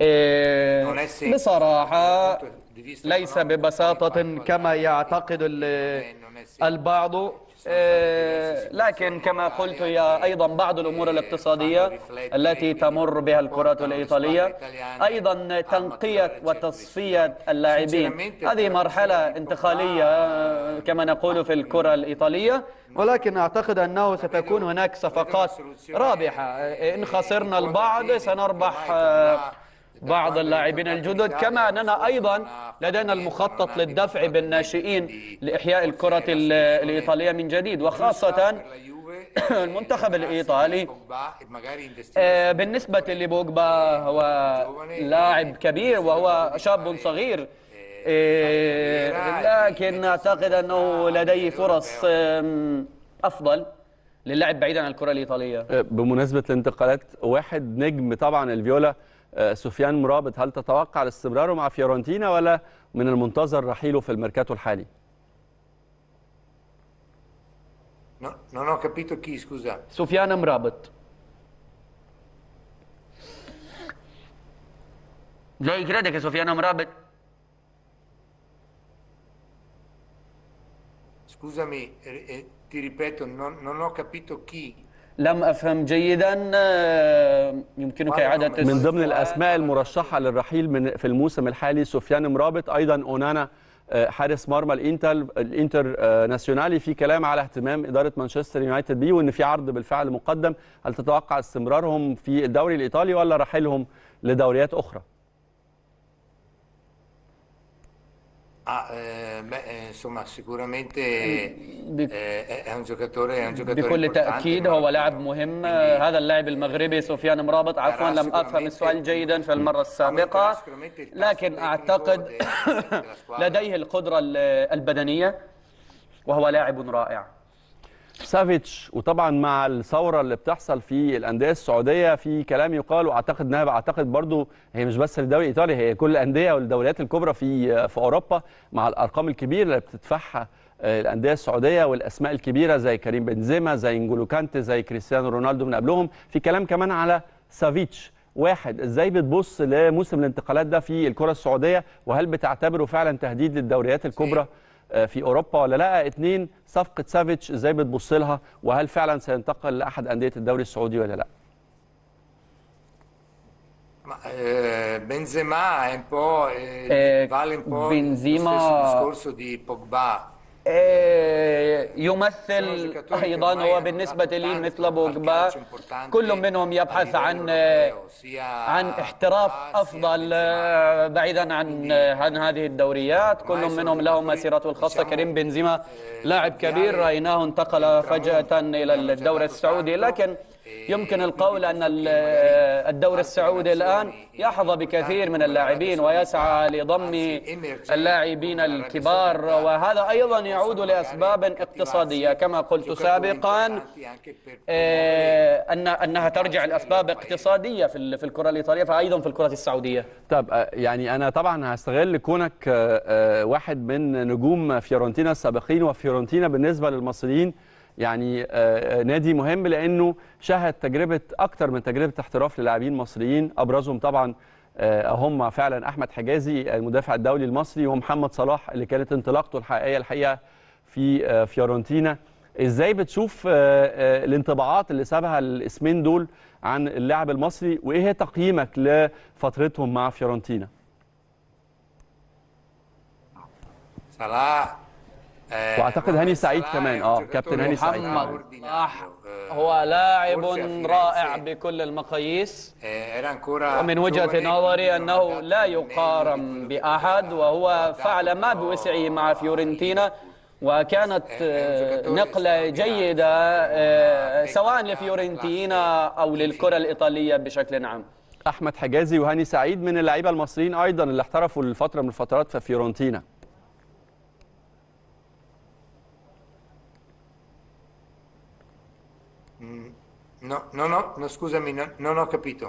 بصراحه ليس ببساطه كما يعتقد البعض، لكن كما قلت هي أيضا بعض الأمور الاقتصادية التي تمر بها الكرة الإيطالية، أيضا تنقية وتصفية اللاعبين. هذه مرحلة انتقالية كما نقول في الكرة الإيطالية، ولكن أعتقد أنه ستكون هناك صفقات رابحة. إن خسرنا البعض سنربح بعض اللاعبين الجدد، كما أننا أيضا لدينا المخطط للدفع بالناشئين لإحياء الكرة الإيطالية من جديد، وخاصة المنتخب الإيطالي بالنسبة لبوجبا هو لاعب كبير وهو شاب صغير، لكن أعتقد أنه لديه فرص أفضل للعب بعيدا عن الكرة الإيطالية. بمناسبة الانتقالات، واحد نجم طبعا الفيولا سفيان مرابط، هل تتوقع الاستمرار مع فيورنتينا ولا من المنتظر رحيله في الميركاتو الحالي؟ Non ho capito chi, scusa. سفيان مرابط. Lei crede che Sofyan Amrabat? Scusami, ti ripeto, non, non ho capito chi. لم أفهم جيدا، يمكنك إعادة من ضمن الأسماء المرشحة للرحيل من في الموسم الحالي سفيان مرابط، أيضا أونانا حارس مرمى الإنتر الإنتر ناسيونالي. في كلام على اهتمام إدارة مانشستر يونايتد بيه وإن في عرض بالفعل مقدم. هل تتوقع استمرارهم في الدوري الإيطالي ولا رحيلهم لدوريات أخرى؟ Ah, eh, beh, insomma, sicuramente eh, è un giocatore, è un giocatore بكل تأكيد هو لاعب مهم. هذا اللاعب المغربي سفيان مرابط. عفوا لم أفهم السؤال جيدا في المرة السابقة، لكن أعتقد لديه القدرة البدنية وهو لاعب رائع. سافيتش، وطبعا مع الثوره اللي بتحصل في الانديه السعوديه في كلام يقال، واعتقد انها بعتقد برضو هي مش بس الدوري الايطالي، هي كل الانديه والدوريات الكبرى في في اوروبا، مع الارقام الكبيره اللي بتدفعها الانديه السعوديه والاسماء الكبيره زي كريم بنزيما زي انجولو كانتي زي كريستيانو رونالدو من قبلهم. في كلام كمان على سافيتش. واحد، ازاي بتبص لموسم الانتقالات ده في الكره السعوديه، وهل بتعتبره فعلا تهديد للدوريات الكبرى في اوروبا ولا لا؟ اتنين، صفقه سافيتش ازاي بتبص لها، وهل فعلا سينتقل لاحد انديه الدوري السعودي ولا لا؟ بنزيما un po' vale un po' lo stesso discorso di Pogba. يمثل أيضا هو بالنسبة لي مثل بوجبا، كل منهم يبحث عن عن احتراف أفضل بعيدا عن عن هذه الدوريات. كل منهم له مسيرته الخاصة. كريم بنزيما لاعب كبير رأيناه انتقل فجأة إلى الدوري السعودي، لكن يمكن القول أن الدوري السعودي الآن يحظى بكثير من اللاعبين ويسعى لضم اللاعبين الكبار، وهذا أيضا يعود لأسباب اقتصادية كما قلت سابقا، أن أنها ترجع لأسباب اقتصادية في في الكرة الإيطالية فأيضا في الكرة السعودية. طب يعني أنا طبعا هستغل كونك واحد من نجوم فيورنتينا السابقين، وفيورنتينا بالنسبة للمصريين يعني نادي مهم لأنه شهد تجربة أكتر من تجربة احتراف للاعبين مصريين، أبرزهم طبعا هم فعلا أحمد حجازي المدافع الدولي المصري ومحمد صلاح اللي كانت انطلاقته الحقيقية الحقيقة في فيورنتينا. إزاي بتشوف الانطباعات اللي سابها الاسمين دول عن اللاعب المصري، وإيه هي تقييمك لفترتهم مع فيورنتينا؟ صلاح واعتقد هاني سعيد كمان اه كابتن هاني سعيد محمد صلاح هو لاعب رائع بكل المقاييس، ومن وجهة نظري أنه لا يقارن بأحد، وهو فعل ما بوسعه مع فيورنتينا، وكانت نقلة جيدة سواء لفيورنتينا أو للكرة الإيطالية بشكل عام. أحمد حجازي وهاني سعيد من اللعيبة المصريين أيضا اللي احترفوا لفترة من الفترات في فيورنتينا. No, no, no, no, scusami, non ho capito.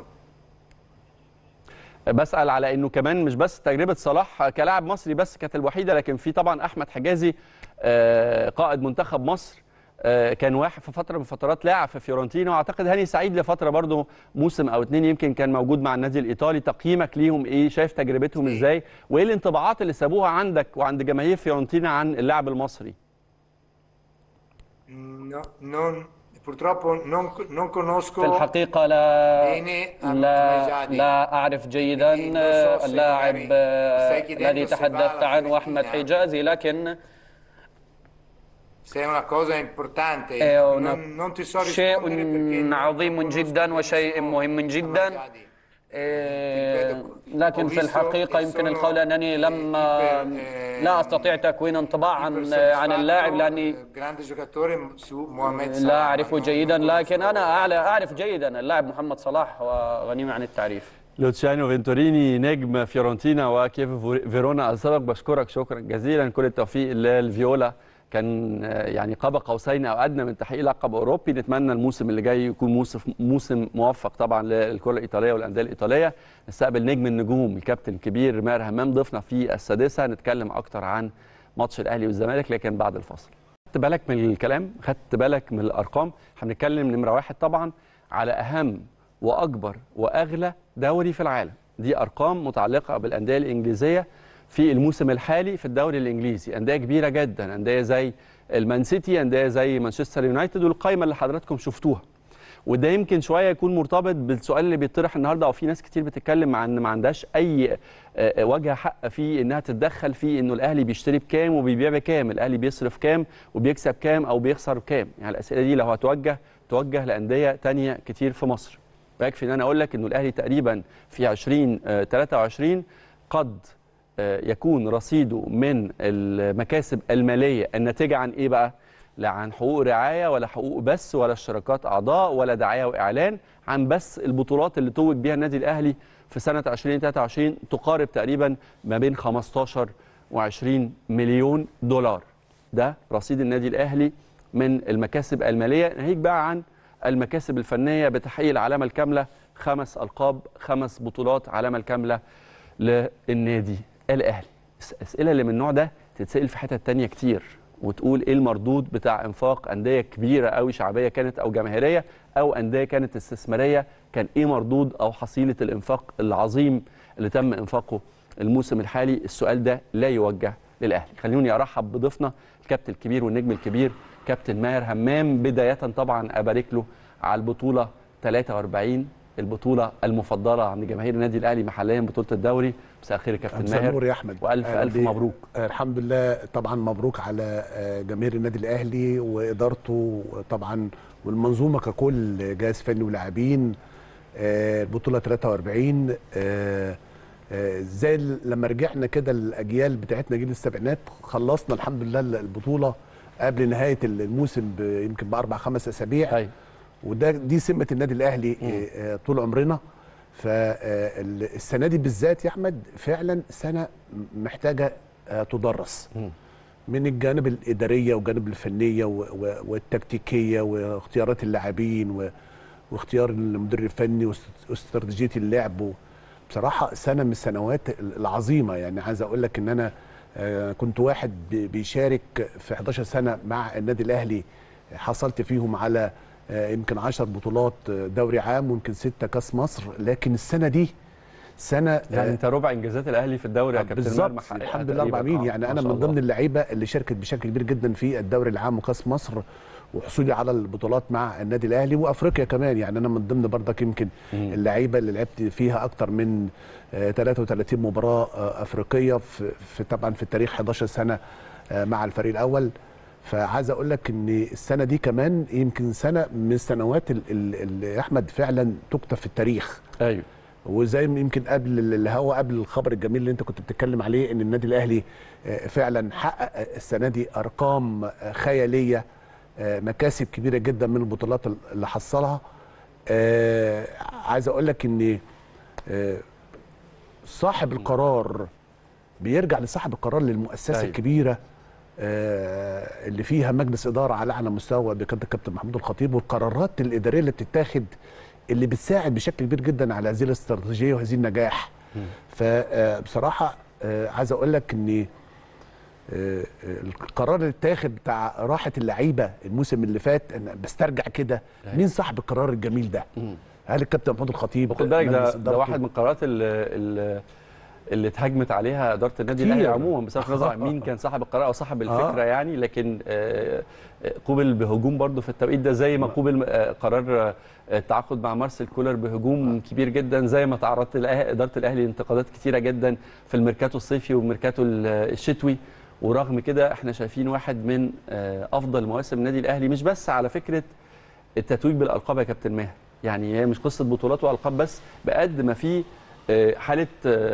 بسأل على انه كمان مش بس تجربة صلاح كلاعب مصري بس كانت الوحيدة، لكن في طبعا احمد حجازي قائد منتخب مصر كان واحد في فترة من فترات لاعب في فيورنتينا، واعتقد هاني سعيد لفترة برضه موسم او اتنين يمكن كان موجود مع النادي الايطالي. تقييمك ليهم ايه؟ شايف تجربتهم ازاي؟ وايه الانطباعات اللي سابوها عندك وعند جماهير فيورنتينا عن اللاعب المصري؟ No, non purtroppo non non conosco في الحقيقة لا لا, لا أعرف جيدا اللاعب الذي تحدثت عنه أحمد حجازي، لكن شيء عظيم جدا وشيء مهم جدا، لكن في الحقيقة يمكن القول أنني لم لا أستطيع تكوين انطباع عن عن اللاعب لأني لا أعرفه جيدا، لكن أنا أعرف جيدا اللاعب محمد صلاح وغني عن التعريف. لوتشيانو فينتوريني نجم فيورنتينا وكيف فيرونا السابق، بشكرك شكرا جزيلا، كل التوفيق للفيولا، كان يعني قاب قوسين او ادنى من تحقيق لقب اوروبي. نتمنى الموسم اللي جاي يكون موسم موسم موفق طبعا للكره الايطاليه والانديه الايطاليه. نستقبل نجم النجوم الكابتن الكبير ماهر همام ضيفنا في السادسه، نتكلم اكتر عن ماتش الاهلي والزمالك لكن بعد الفاصل. خدت بالك من الكلام؟ خدت بالك من الارقام؟ هنتكلم نمره واحد طبعا على اهم واكبر واغلى دوري في العالم، دي ارقام متعلقه بالانديه الانجليزيه في الموسم الحالي في الدوري الانجليزي. انديه كبيره جدا، انديه زي المان سيتي، انديه زي مانشستر يونايتد، والقائمه اللي حضراتكم شفتوها. وده يمكن شويه يكون مرتبط بالسؤال اللي بيطرح النهارده، او في ناس كتير بتتكلم عن ان ما عندهاش اي وجه حق في انها تتدخل في انه الاهلي بيشتري بكام وبيبيع بكام، الاهلي بيصرف كام وبيكسب كام او بيخسر كام. يعني الاسئله دي لو هتوجه توجه لانديه ثانيه كتير في مصر. ويكفي ان انا اقول لك انه الاهلي تقريبا في ألفين وثلاثة وعشرين قد يكون رصيده من المكاسب الماليه الناتجه عن ايه بقى؟ لا عن حقوق رعايه ولا حقوق بس ولا اشتراكات اعضاء ولا دعايه واعلان، عن بس البطولات اللي توج بيها النادي الاهلي في سنه ألفين وثلاثة وعشرين تقارب تقريبا ما بين خمستاشر وعشرين مليون دولار. ده رصيد النادي الاهلي من المكاسب الماليه، ناهيك بقى عن المكاسب الفنيه بتحقيق العلامه الكامله، خمس القاب، خمس بطولات علامه الكامله للنادي الاهلي. الاسئله اللي من النوع ده تتسال في حتت تانية كتير، وتقول ايه المردود بتاع انفاق انديه كبيره قوي شعبيه كانت او جماهيريه او انديه كانت استثماريه، كان ايه مردود او حصيله الانفاق العظيم اللي تم انفاقه الموسم الحالي؟ السؤال ده لا يوجه للاهلي. خلوني ارحب بضيفنا الكابتن الكبير والنجم الكبير كابتن ماهر همام. بدايه طبعا ابارك له على البطوله ثلاثة وأربعين، البطوله المفضله عند جماهير النادي الاهلي محليا، بطوله الدوري. مساء الخير يا كابتن ماهر. نور يا احمد، والف الف مبروك. الحمد لله، طبعا مبروك على جماهير النادي الاهلي وادارته طبعا والمنظومه ككل، جهاز فني ولاعبين. البطوله ثلاثة وأربعين زي لما رجعنا كده الاجيال بتاعتنا جيل السبعينات، خلصنا الحمد لله البطوله قبل نهايه الموسم يمكن باربع خمس اسابيع. أي. وده دي سمه النادي الاهلي م. طول عمرنا. فالسنه دي بالذات يا احمد فعلا سنه محتاجه تدرس م. من الجانب الاداريه والجانب الفنيه والتكتيكيه واختيارات اللاعبين واختيار المدير الفني واستراتيجيه اللعب. بصراحه سنه من السنوات العظيمه. يعني عايز اقول لك ان انا كنت واحد بيشارك في حداشر سنه مع النادي الاهلي، حصلت فيهم على يمكن عشر بطولات دوري عام ويمكن ستة كاس مصر. لكن السنه دي سنه يعني انت ربع انجازات الاهلي في الدوري يا كابتن ماهر. الحمد لله اربع مين. يعني انا من ضمن اللعيبه اللي شاركت بشكل كبير جدا في الدوري العام وكاس مصر، وحصولي على البطولات مع النادي الاهلي وافريقيا كمان. يعني انا من ضمن برضك يمكن اللعيبه اللي لعبت فيها اكتر من ثلاثة وثلاثين مباراه افريقيه في, في طبعا في التاريخ حداشر سنه مع الفريق الاول. فعايز اقول لك ان السنه دي كمان يمكن سنه من السنوات اللي احمد فعلا تكتب في التاريخ. ايوه. وزي ما يمكن قبل الهوا قبل الخبر الجميل اللي انت كنت بتتكلم عليه ان النادي الاهلي فعلا حقق السنه دي ارقام خياليه، مكاسب كبيره جدا من البطولات اللي حصلها. عايز اقول لك ان صاحب القرار بيرجع لصاحب القرار للمؤسسه أيوة. الكبيره اللي فيها مجلس اداره على اعلى مستوى بقياده الكابتن محمود الخطيب، والقرارات الاداريه اللي بتتاخد اللي بتساعد بشكل كبير جدا على هذه الاستراتيجيه وهذه النجاح. فبصراحه عايز اقول لك ان القرار اللي اتاخد بتاع راحه اللعيبه الموسم اللي فات، انا بسترجع كده مين صاحب القرار الجميل ده؟ هل الكابتن محمود الخطيب؟ خد بالك ده, ده واحد من القرارات اللي اللي اتهاجمت عليها اداره النادي الاهلي عموما بصرف النظر عن مين كان صاحب القرار او صاحب الفكره. آه. يعني لكن قوبل بهجوم برضه في التوقيت ده، زي ما قوبل قرار التعاقد مع مارسيل كولر بهجوم كبير جدا، زي ما تعرضت اداره الاهلي لانتقادات كثيره جدا في الميركاتو الصيفي والميركاتو الشتوي. ورغم كده احنا شايفين واحد من افضل مواسم النادي الاهلي، مش بس على فكره التتويج بالالقاب يا كابتن ماهر، يعني هي مش قصه بطولات والقاب بس، بقد ما في حاله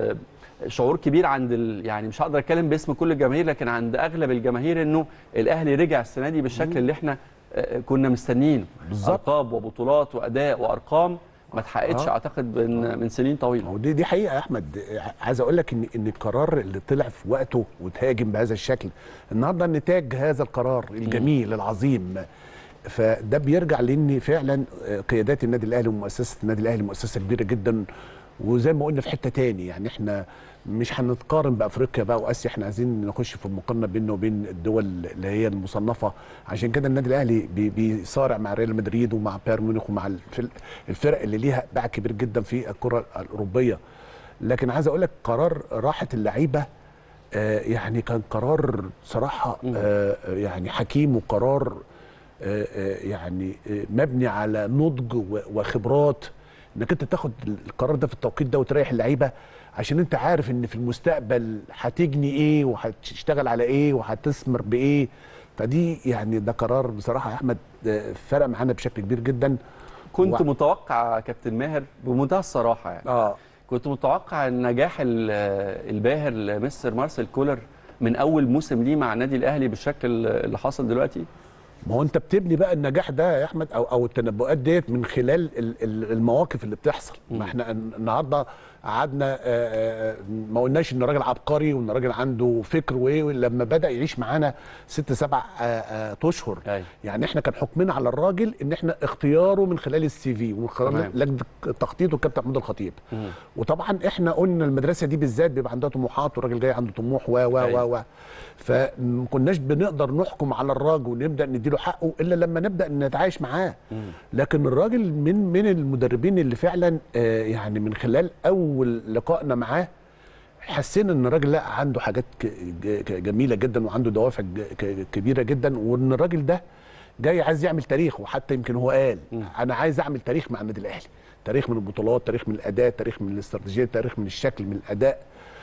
شعور كبير عند ال... يعني مش هقدر اتكلم باسم كل الجماهير، لكن عند اغلب الجماهير انه الاهلي رجع السنه دي بالشكل اللي احنا كنا مستنيينه. القاب وبطولات واداء وارقام ما اتحققتش آه. اعتقد من آه. من سنين طويله. ودي دي حقيقه يا احمد. عايز اقول لك ان ان القرار اللي طلع في وقته وتهاجم بهذا الشكل النهارده نتاج هذا القرار الجميل م. العظيم. فده بيرجع لان فعلا قيادات النادي الاهلي ومؤسسه النادي الاهلي مؤسسه كبيره جدا، وزي ما قلنا في حته تاني يعني احنا مش هنتقارن بافريقيا بقى واسيا، احنا عايزين نخش في المقارنه بيننا وبين الدول اللي هي المصنفه. عشان كده النادي الاهلي بي بيصارع مع ريال مدريد ومع بايرن ميونخ ومع الفرق اللي ليها باع كبير جدا في الكره الاوروبيه. لكن عايز اقول لك قرار راحه اللعيبه آه يعني كان قرار صراحه آه يعني حكيم، وقرار آه يعني آه مبني على نضج وخبرات، انك انت تاخد القرار ده في التوقيت ده وتريح اللعيبه، عشان انت عارف ان في المستقبل هتجني ايه وهتشتغل على ايه وهتثمر بايه. فدي يعني ده قرار بصراحه يا احمد فرق معانا بشكل كبير جدا. كنت و... متوقع كابتن ماهر بمنتهى الصراحه يعني اه كنت متوقع النجاح الباهر لمستر مارسيل كولر من اول موسم ليه مع النادي الاهلي بالشكل اللي حصل دلوقتي. ما هو انت بتبني بقى النجاح ده يا احمد او او التنبؤات ديت من خلال المواقف اللي بتحصل. ما احنا النهارده قعدنا ما قلناش ان راجل عبقري وان راجل عنده فكر وايه، لما بدا يعيش معانا ست سبع اشهر يعني احنا كان حكمنا على الراجل ان احنا اختياره من خلال السي في ومن خلال لجنه التخطيط والكابتن محمود الخطيب. مم. وطبعا احنا قلنا المدرسه دي بالذات بيبقى عندها طموحات، والراجل جاي عنده طموح و و و فما كناش بنقدر نحكم على الراجل ونبدا نديله حقه الا لما نبدا نتعايش معاه. مم. لكن الراجل من من المدربين اللي فعلا آه يعني من خلال اول لقائنا معاه حسينا ان الراجل لا عنده حاجات جميله جدا وعنده دوافع كبيره جدا، وان الراجل ده جاي عايز يعمل تاريخ. وحتى يمكن هو قال مم. انا عايز اعمل تاريخ مع النادي الاهلي، تاريخ من البطولات، تاريخ من الاداء، تاريخ من الاستراتيجيه، تاريخ من الشكل، من الاداء.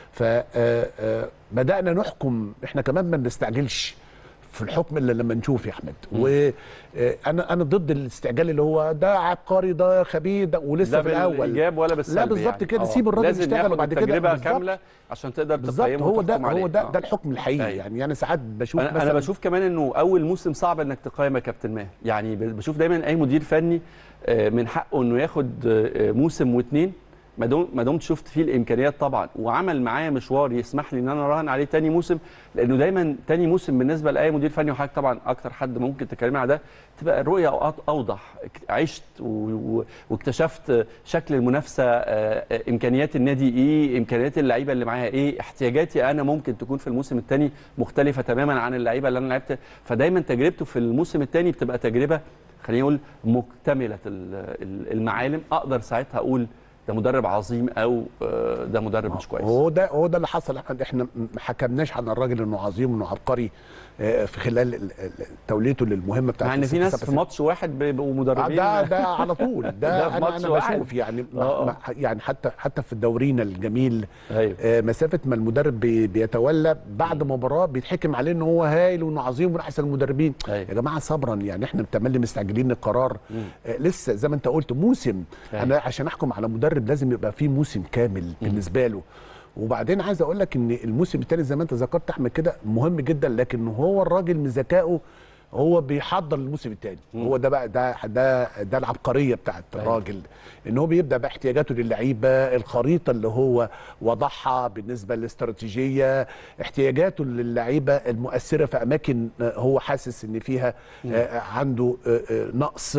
فبدانا نحكم احنا كمان ما نستعجلش في الحكم الا لما نشوف يا احمد. وانا انا ضد الاستعجال اللي هو ده عبقري ده خبير ده ولسه في الاول بالايجاب ولا بالسلب. لا بالظبط يعني. كده سيب الراجل يشتغل وبعد كده تجربه كامله عشان تقدر تقيمه. هو ده هو ده آه. ده الحكم الحقيقي. أي. يعني انا ساعات بشوف أنا, انا بشوف كمان انه اول موسم صعب انك تقيم يا كابتن ماهر، يعني بشوف دايما اي مدير فني من حقه انه ياخد موسم واثنين ما دام ما دمت شفت فيه الامكانيات طبعا، وعمل معايا مشوار يسمح لي ان انا اراهن عليه تاني موسم. لانه دايما تاني موسم بالنسبه لاي مدير فني، وحضرتك طبعا اكتر حد ممكن تكلمنا على ده، تبقى الرؤيه اوضح. عشت واكتشفت شكل المنافسه، امكانيات النادي ايه، امكانيات اللعيبه اللي معايا ايه، احتياجاتي انا ممكن تكون في الموسم الثاني مختلفه تماما عن اللعيبه اللي انا لعبت. فدايما تجربته في الموسم الثاني بتبقى تجربه خلينا نقول مكتمله المعالم. اقدر ساعتها اقول ده مدرب عظيم او ده مدرب مش كويس. هو ده هو ده اللي حصل. احنا ما حكمناش عن الراجل انه عظيم وانه عبقري في خلال توليته للمهمه بتاعته. مع ان في ناس في ماتش واحد بيبقوا مدربين ده ده على طول ده, ده انا انا بشوف يعني آه. يعني حتى حتى في دورينا الجميل. أيوه. مسافه ما المدرب بيتولى بعد مباراه بيتحكم عليه ان هو هايل وانه عظيم ومن احسن المدربين. أيوه. يا جماعه صبرا، يعني احنا بتملي مستعجلين القرار. آه لسه زي ما انت قلت موسم. أيوه. انا عشان احكم على مدرب لازم يبقى فيه موسم كامل مم. بالنسبه له. وبعدين عايز اقول لك ان الموسم الثاني زي ما انت ذكرت احمد كده مهم جدا، لكن هو الراجل من ذكائه هو بيحضر الموسم الثاني. هو ده بقى ده ده ده العبقريه بتاعت الراجل، ان هو بيبدا باحتياجاته للعيبه، الخريطه اللي هو وضعها بالنسبه للاستراتيجيه، احتياجاته للعيبه المؤثره في اماكن هو حاسس ان فيها عنده نقص.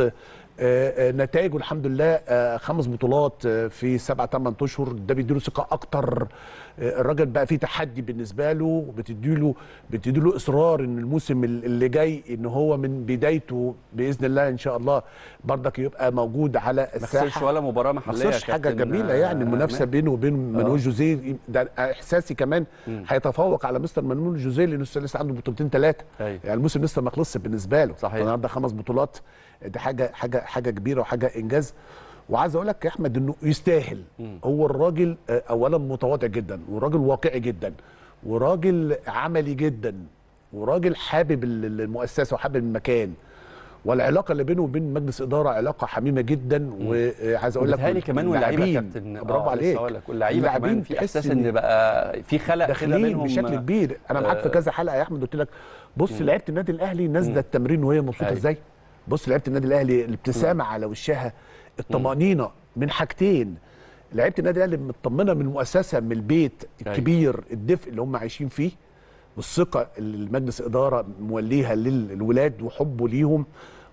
نتائجه الحمد لله خمس بطولات في سبع ثمان اشهر، ده بيديله ثقه اكتر. الراجل بقى فيه تحدي بالنسبه له، بتديله بتديله اصرار ان الموسم اللي جاي ان هو من بدايته باذن الله ان شاء الله برضك يبقى موجود على الساحه. ما خسرش ولا مباراه محليه. ما خسرش حاجه جميله يعني. المنافسه بينه وبين مانويل جوزيه ده احساسي كمان هيتفوق على مستر مانويل جوزيه لانه لسه عنده بطولتين ثلاثه. يعني الموسم لسه ما خلصش بالنسبه له. صحيح. النهارده خمس بطولات، دي حاجه حاجه حاجه كبيره وحاجه انجاز. وعايز اقول لك يا احمد انه يستاهل. مم. هو الراجل اولا متواضع جدا، وراجل واقعي جدا، وراجل عملي جدا، وراجل حابب المؤسسه وحابب المكان، والعلاقه اللي بينه وبين مجلس اداره علاقه حميمه جدا. وعايز اقول لك بيتهيألي كمان واللاعبين يا كابتن، برافو عليك، واللاعبين كمان في احساس ان بقى في خلق كده بينهم بشكل كبير. انا معاك في كذا حلقه يا احمد قلت لك بص لعيبه النادي الاهلي نازله التمرين وهي مبسوطه ازاي. بص لعيبه النادي الاهلي الابتسامه على وشها، الطمانينه من حاجتين. لعيبه النادي الاهلي مطمنه من المؤسسه، من البيت الكبير، الدفء اللي هم عايشين فيه، والثقه اللي المجلس اداره موليها للولاد وحبه ليهم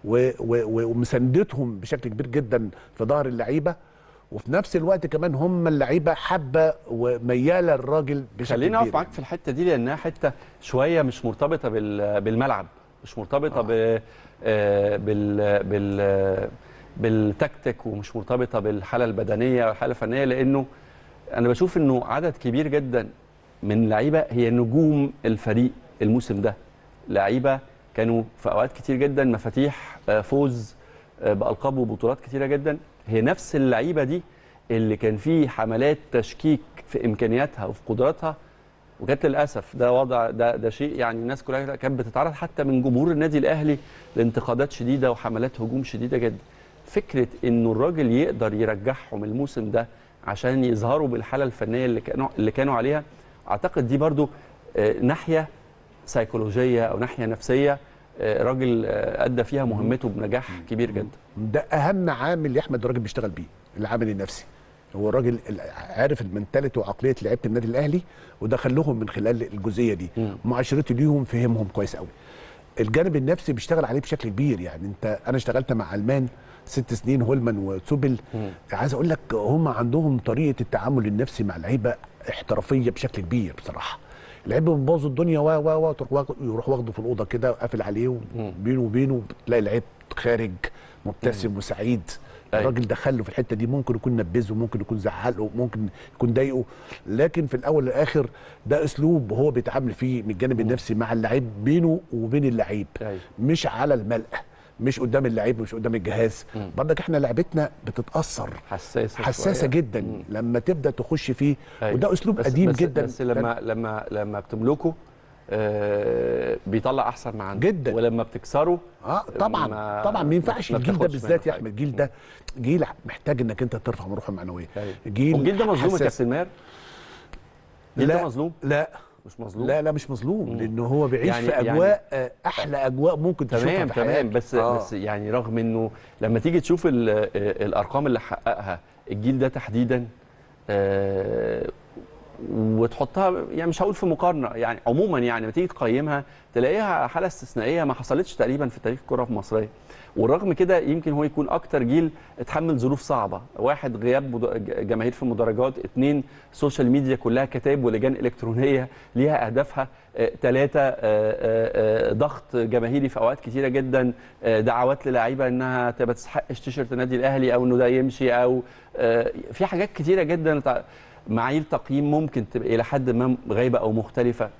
ومساندتهم بشكل كبير جدا في ظهر اللعيبه. وفي نفس الوقت كمان هم اللعيبه حابه ومياله الراجل بشكل كبير. خليني اقف معاك في الحته دي لانها حته شويه مش مرتبطه بالملعب، مش مرتبطه آه. بال بال بالتكتيك، ومش مرتبطه بالحاله البدنيه والحاله الفنيه، لانه انا بشوف انه عدد كبير جدا من لعيبه هي نجوم الفريق الموسم ده، لعيبه كانوا في اوقات كتير جدا مفاتيح فوز بالقاب وبطولات كتيره جدا. هي نفس اللعيبه دي اللي كان فيه حملات تشكيك في امكانياتها وفي قدراتها، وكانت للاسف ده وضع ده ده شيء يعني الناس كلها كانت بتتعرض حتى من جمهور النادي الاهلي لانتقادات شديده وحملات هجوم شديده جدا. فكره انه الراجل يقدر يرجعهم الموسم ده عشان يظهروا بالحاله الفنيه اللي كانوا اللي كانوا عليها، اعتقد دي برضو ناحيه سيكولوجيه او ناحيه نفسيه راجل ادى فيها مهمته بنجاح كبير جدا. ده اهم عامل يا احمد الراجل بيشتغل بيه، العامل النفسي. هو الراجل عارف المنتاليتي وعقليه لعيبه النادي الاهلي ودخل لهم من خلال الجزئيه دي، معاشرته ليهم فهمهم كويس قوي. الجانب النفسي بيشتغل عليه بشكل كبير. يعني انت انا اشتغلت مع علمان ست سنين، هولمان وتسوبل. عايز اقول لك هم عندهم طريقه التعامل النفسي مع لعيبه احترافيه بشكل كبير بصراحه. لعيبه بيبوظوا الدنيا و و و يروح واخده في الاوضه كده وقافل عليه وبينه وبينه تلاقي لعيب خارج مبتسم وسعيد. الراجل دخله في الحته دي، ممكن يكون نبذه، ممكن يكون زعله، ممكن يكون ضايقه، لكن في الاول والاخر ده اسلوب هو بيتعامل فيه من الجانب النفسي مع اللعيب بينه وبين اللعيب، مش على الملأ، مش قدام اللعيب، مش قدام الجهاز. برضك احنا لعبتنا بتتاثر حساسه حساسه جدا مم. لما تبدا تخش فيه. أيوة. وده اسلوب بس قديم بس جدا. بس لما لما لما بتملكه آه بيطلع احسن ما عنده جدا، ولما بتكسره اه طبعا ما طبعا ما ينفعش. الجيل ده بالذات يا احمد، الجيل ده جيل محتاج انك انت ترفع من روحه المعنويه. أيوة. جيل والجيل ده مظلوم يا كابتن ماهر؟ الجيل ده مظلوم؟ لا مش مظلوم. لا لا مش مظلوم، لانه هو بيعيش يعني في اجواء يعني احلى اجواء ممكن تشوفها تمام في حياتك. تمام بس آه. بس يعني رغم انه لما تيجي تشوف الارقام اللي حققها الجيل ده تحديدا، آه وتحطها يعني مش هقول في مقارنه يعني عموما يعني لما تيجي تقيمها تلاقيها حاله استثنائيه ما حصلتش تقريبا في تاريخ الكره المصريه. والرغم كده يمكن هو يكون اكتر جيل اتحمل ظروف صعبه، واحد غياب جماهير في المدرجات، اثنين السوشيال ميديا كلها كتاب ولجان الكترونيه ليها اهدافها، ثلاثه ضغط جماهيري في اوقات كتيره جدا، دعوات للاعيبه انها ما تستحقش تيشيرت النادي الاهلي او انه ده يمشي، او في حاجات كتيره جدا معايير تقييم ممكن تبقى الى حد ما غايبه او مختلفه.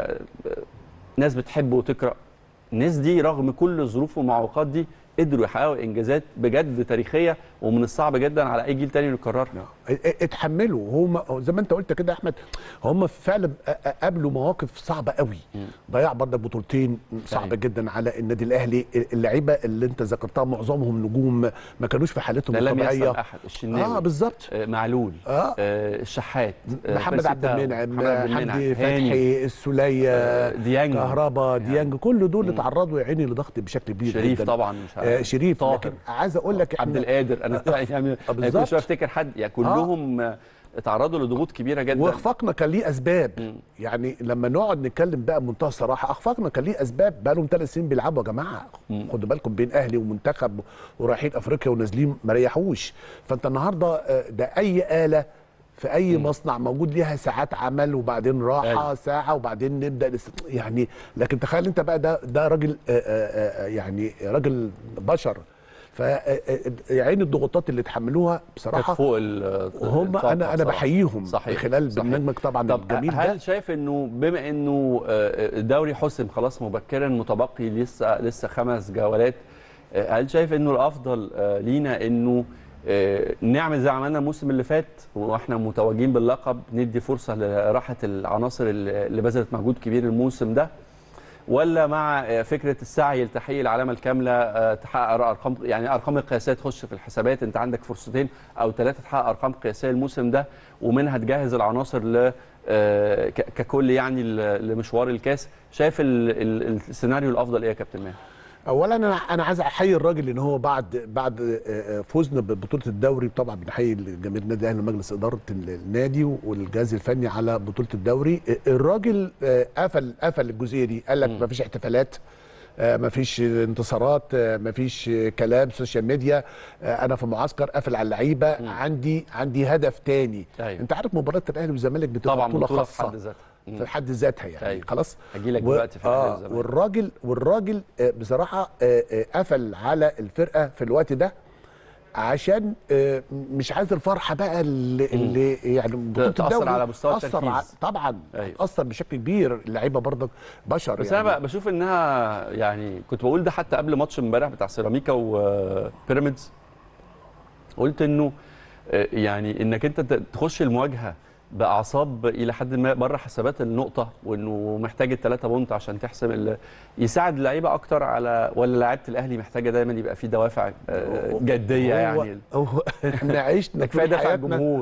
فناس بتحب وتقرا، الناس دي رغم كل الظروف والمعوقات دي قدروا يحققوا انجازات بجد تاريخيه ومن الصعب جدا على اي جيل تاني يكررها. اتحملوا هم زي ما انت قلت كده يا احمد، هم فعلا قابلوا مواقف صعبه قوي، ضياع برضك بطولتين صعبه جدا على النادي الاهلي. اللعيبه اللي انت ذكرتها معظمهم نجوم ما كانوش في حالتهم الطبيعيه. لم يحصل احد، الشناوي اه بالظبط، معلول، آه. آه الشحات، محمد عبد المنعم، حمدي فتحي، السوليه، آه ديانج، كهربا، ديانج، كل دول اتعرضوا يا عيني لضغط بشكل كبير جدا. شريف طبعا مش آه شريف طاهر. لكن عايز اقول لك عبد القادر، انا يعني كل شويه افتكر حد يعني كلهم آه. اتعرضوا لضغوط كبيره جدا، واخفاقنا كان ليه اسباب. م. يعني لما نقعد نتكلم بقى بمنتهى الصراحه، اخفاقنا كان ليه اسباب. بقى لهم ثلاث سنين بيلعبوا يا جماعه، م. خدوا بالكم بين اهلي ومنتخب ورايحين افريقيا ونازلين ما ريحوش. فانت النهارده ده اي اله في اي م. مصنع موجود ليها ساعات عمل وبعدين راحه أي. ساعه وبعدين نبدا لس... يعني لكن تخيل انت بقى ده ده راجل يعني راجل بشر. ف يعني الضغوطات اللي اتحملوها بصراحه فوق هم انا انا بحييهم صحيح. خلال برنامجك طبعا الجميل ده. هل شايف انه بما انه الدوري حسم خلاص مبكرا، متبقي لسه لسه خمس جولات، هل شايف انه الافضل لينا انه نعمل زي ما عملنا الموسم اللي فات واحنا متواجدين باللقب، ندي فرصه لراحه العناصر اللي بذلت مجهود كبير الموسم ده، ولا مع فكره السعي لتحقيق العلامه الكامله، تحقق ارقام يعني ارقام القياسيه تخش في الحسابات، انت عندك فرصتين او ثلاثه تحقق ارقام قياسيه الموسم ده ومنها تجهز العناصر ل ككل يعني لمشوار الكاس. شايف السيناريو الافضل ايه يا كابتن ماهر؟ اولا انا انا عايز احيي الراجل ان هو بعد بعد فوزنا ببطوله الدوري، طبعا بنحيي جماهير النادي الاهلي ومجلس اداره النادي والجهاز الفني على بطوله الدوري. الراجل قفل قفل الجزئيه دي، قال لك ما فيش احتفالات، ما فيش انتصارات، ما فيش كلام سوشيال ميديا، انا في معسكر قافل على اللعيبه، عندي عندي هدف تاني. أيوة. انت عارف مباراه الاهلي والزمالك بتبقى بطوله خاصه في حد ذاتها في حد ذاتها يعني. أيوة. خلاص هجي لك دلوقتي في آه والراجل والراجل بصراحه قفل على الفرقه في الوقت ده عشان مش عايز الفرحه بقى اللي, اللي يعني بطوله الدوري على مستوى التركيز طبعا. أيوة. اثر بشكل كبير، اللعيبه برضك بشر. بس يعني انا بشوف انها يعني كنت بقول ده حتى قبل ماتش امبارح بتاع سيراميكا وبيراميدز، قلت انه يعني انك انت تخش المواجهه باعصاب الى حد ما بره حسابات النقطه، وانه محتاج الثلاثه بونت عشان تحسم، يساعد اللعيبه اكتر على، ولا لعيبه الاهلي محتاجه دايما يبقى في دوافع جديه؟ يعني هو احنا عشنا طول حياتنا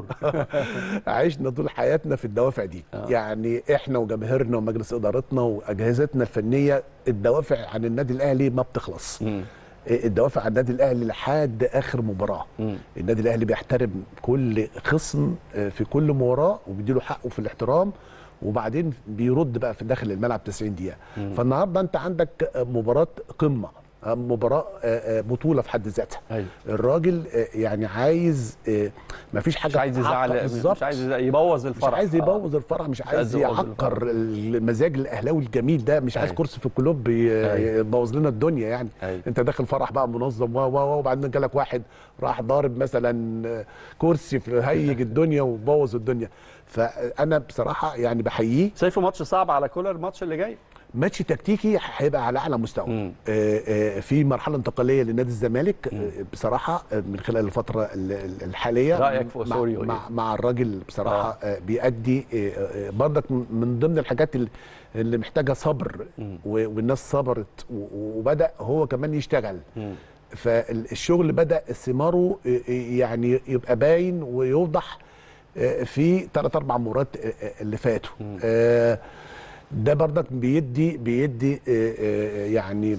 عشنا طول حياتنا في الدوافع دي. آه. يعني احنا وجماهيرنا ومجلس ادارتنا واجهزتنا الفنيه الدوافع عن النادي الاهلي ما بتخلص. م. الدوافع عن النادي الاهلي لحد اخر مباراه. م. النادي الاهلي بيحترم كل خصم في كل مباراه وبيديله حقه في الاحترام، وبعدين بيرد بقى في داخل الملعب تسعين دقيقه. م. فالنهارده انت عندك مباراه قمه، مباراه بطوله في حد ذاتها. أيوة. الراجل يعني عايز ما فيش حاجه، مش عايز يزعل، مش عايز يبوظ الفرح، مش عايز يبوظ الفرح، مش عايز يعكر المزاج الاهلاوي الجميل ده، مش عايز أيوة. كرسي في الكلوب يبوظ لنا الدنيا يعني. أيوة. انت داخل فرح بقى منظم و و وبعدين جالك واحد راح ضارب مثلا كرسي في هيج الدنيا وبوظ الدنيا. فانا بصراحه يعني بحييه. شايفه ماتش صعب على كولر الماتش اللي جاي؟ ماتش تكتيكي هيبقى على اعلى مستوى. آآ آآ في مرحله انتقاليه لنادي الزمالك بصراحه من خلال الفتره الحاليه. رايك في اسوريو مع, مع, مع الراجل بصراحه آه. بيأدي برضك من ضمن الحاجات اللي محتاجه صبر، والناس صبرت وبدأ هو كمان يشتغل. م. فالشغل بدأ ثماره يعني يبقى باين ويوضح في ثلاث اربع مباريات اللي فاتوا. ده برضك بيدي بيدي يعني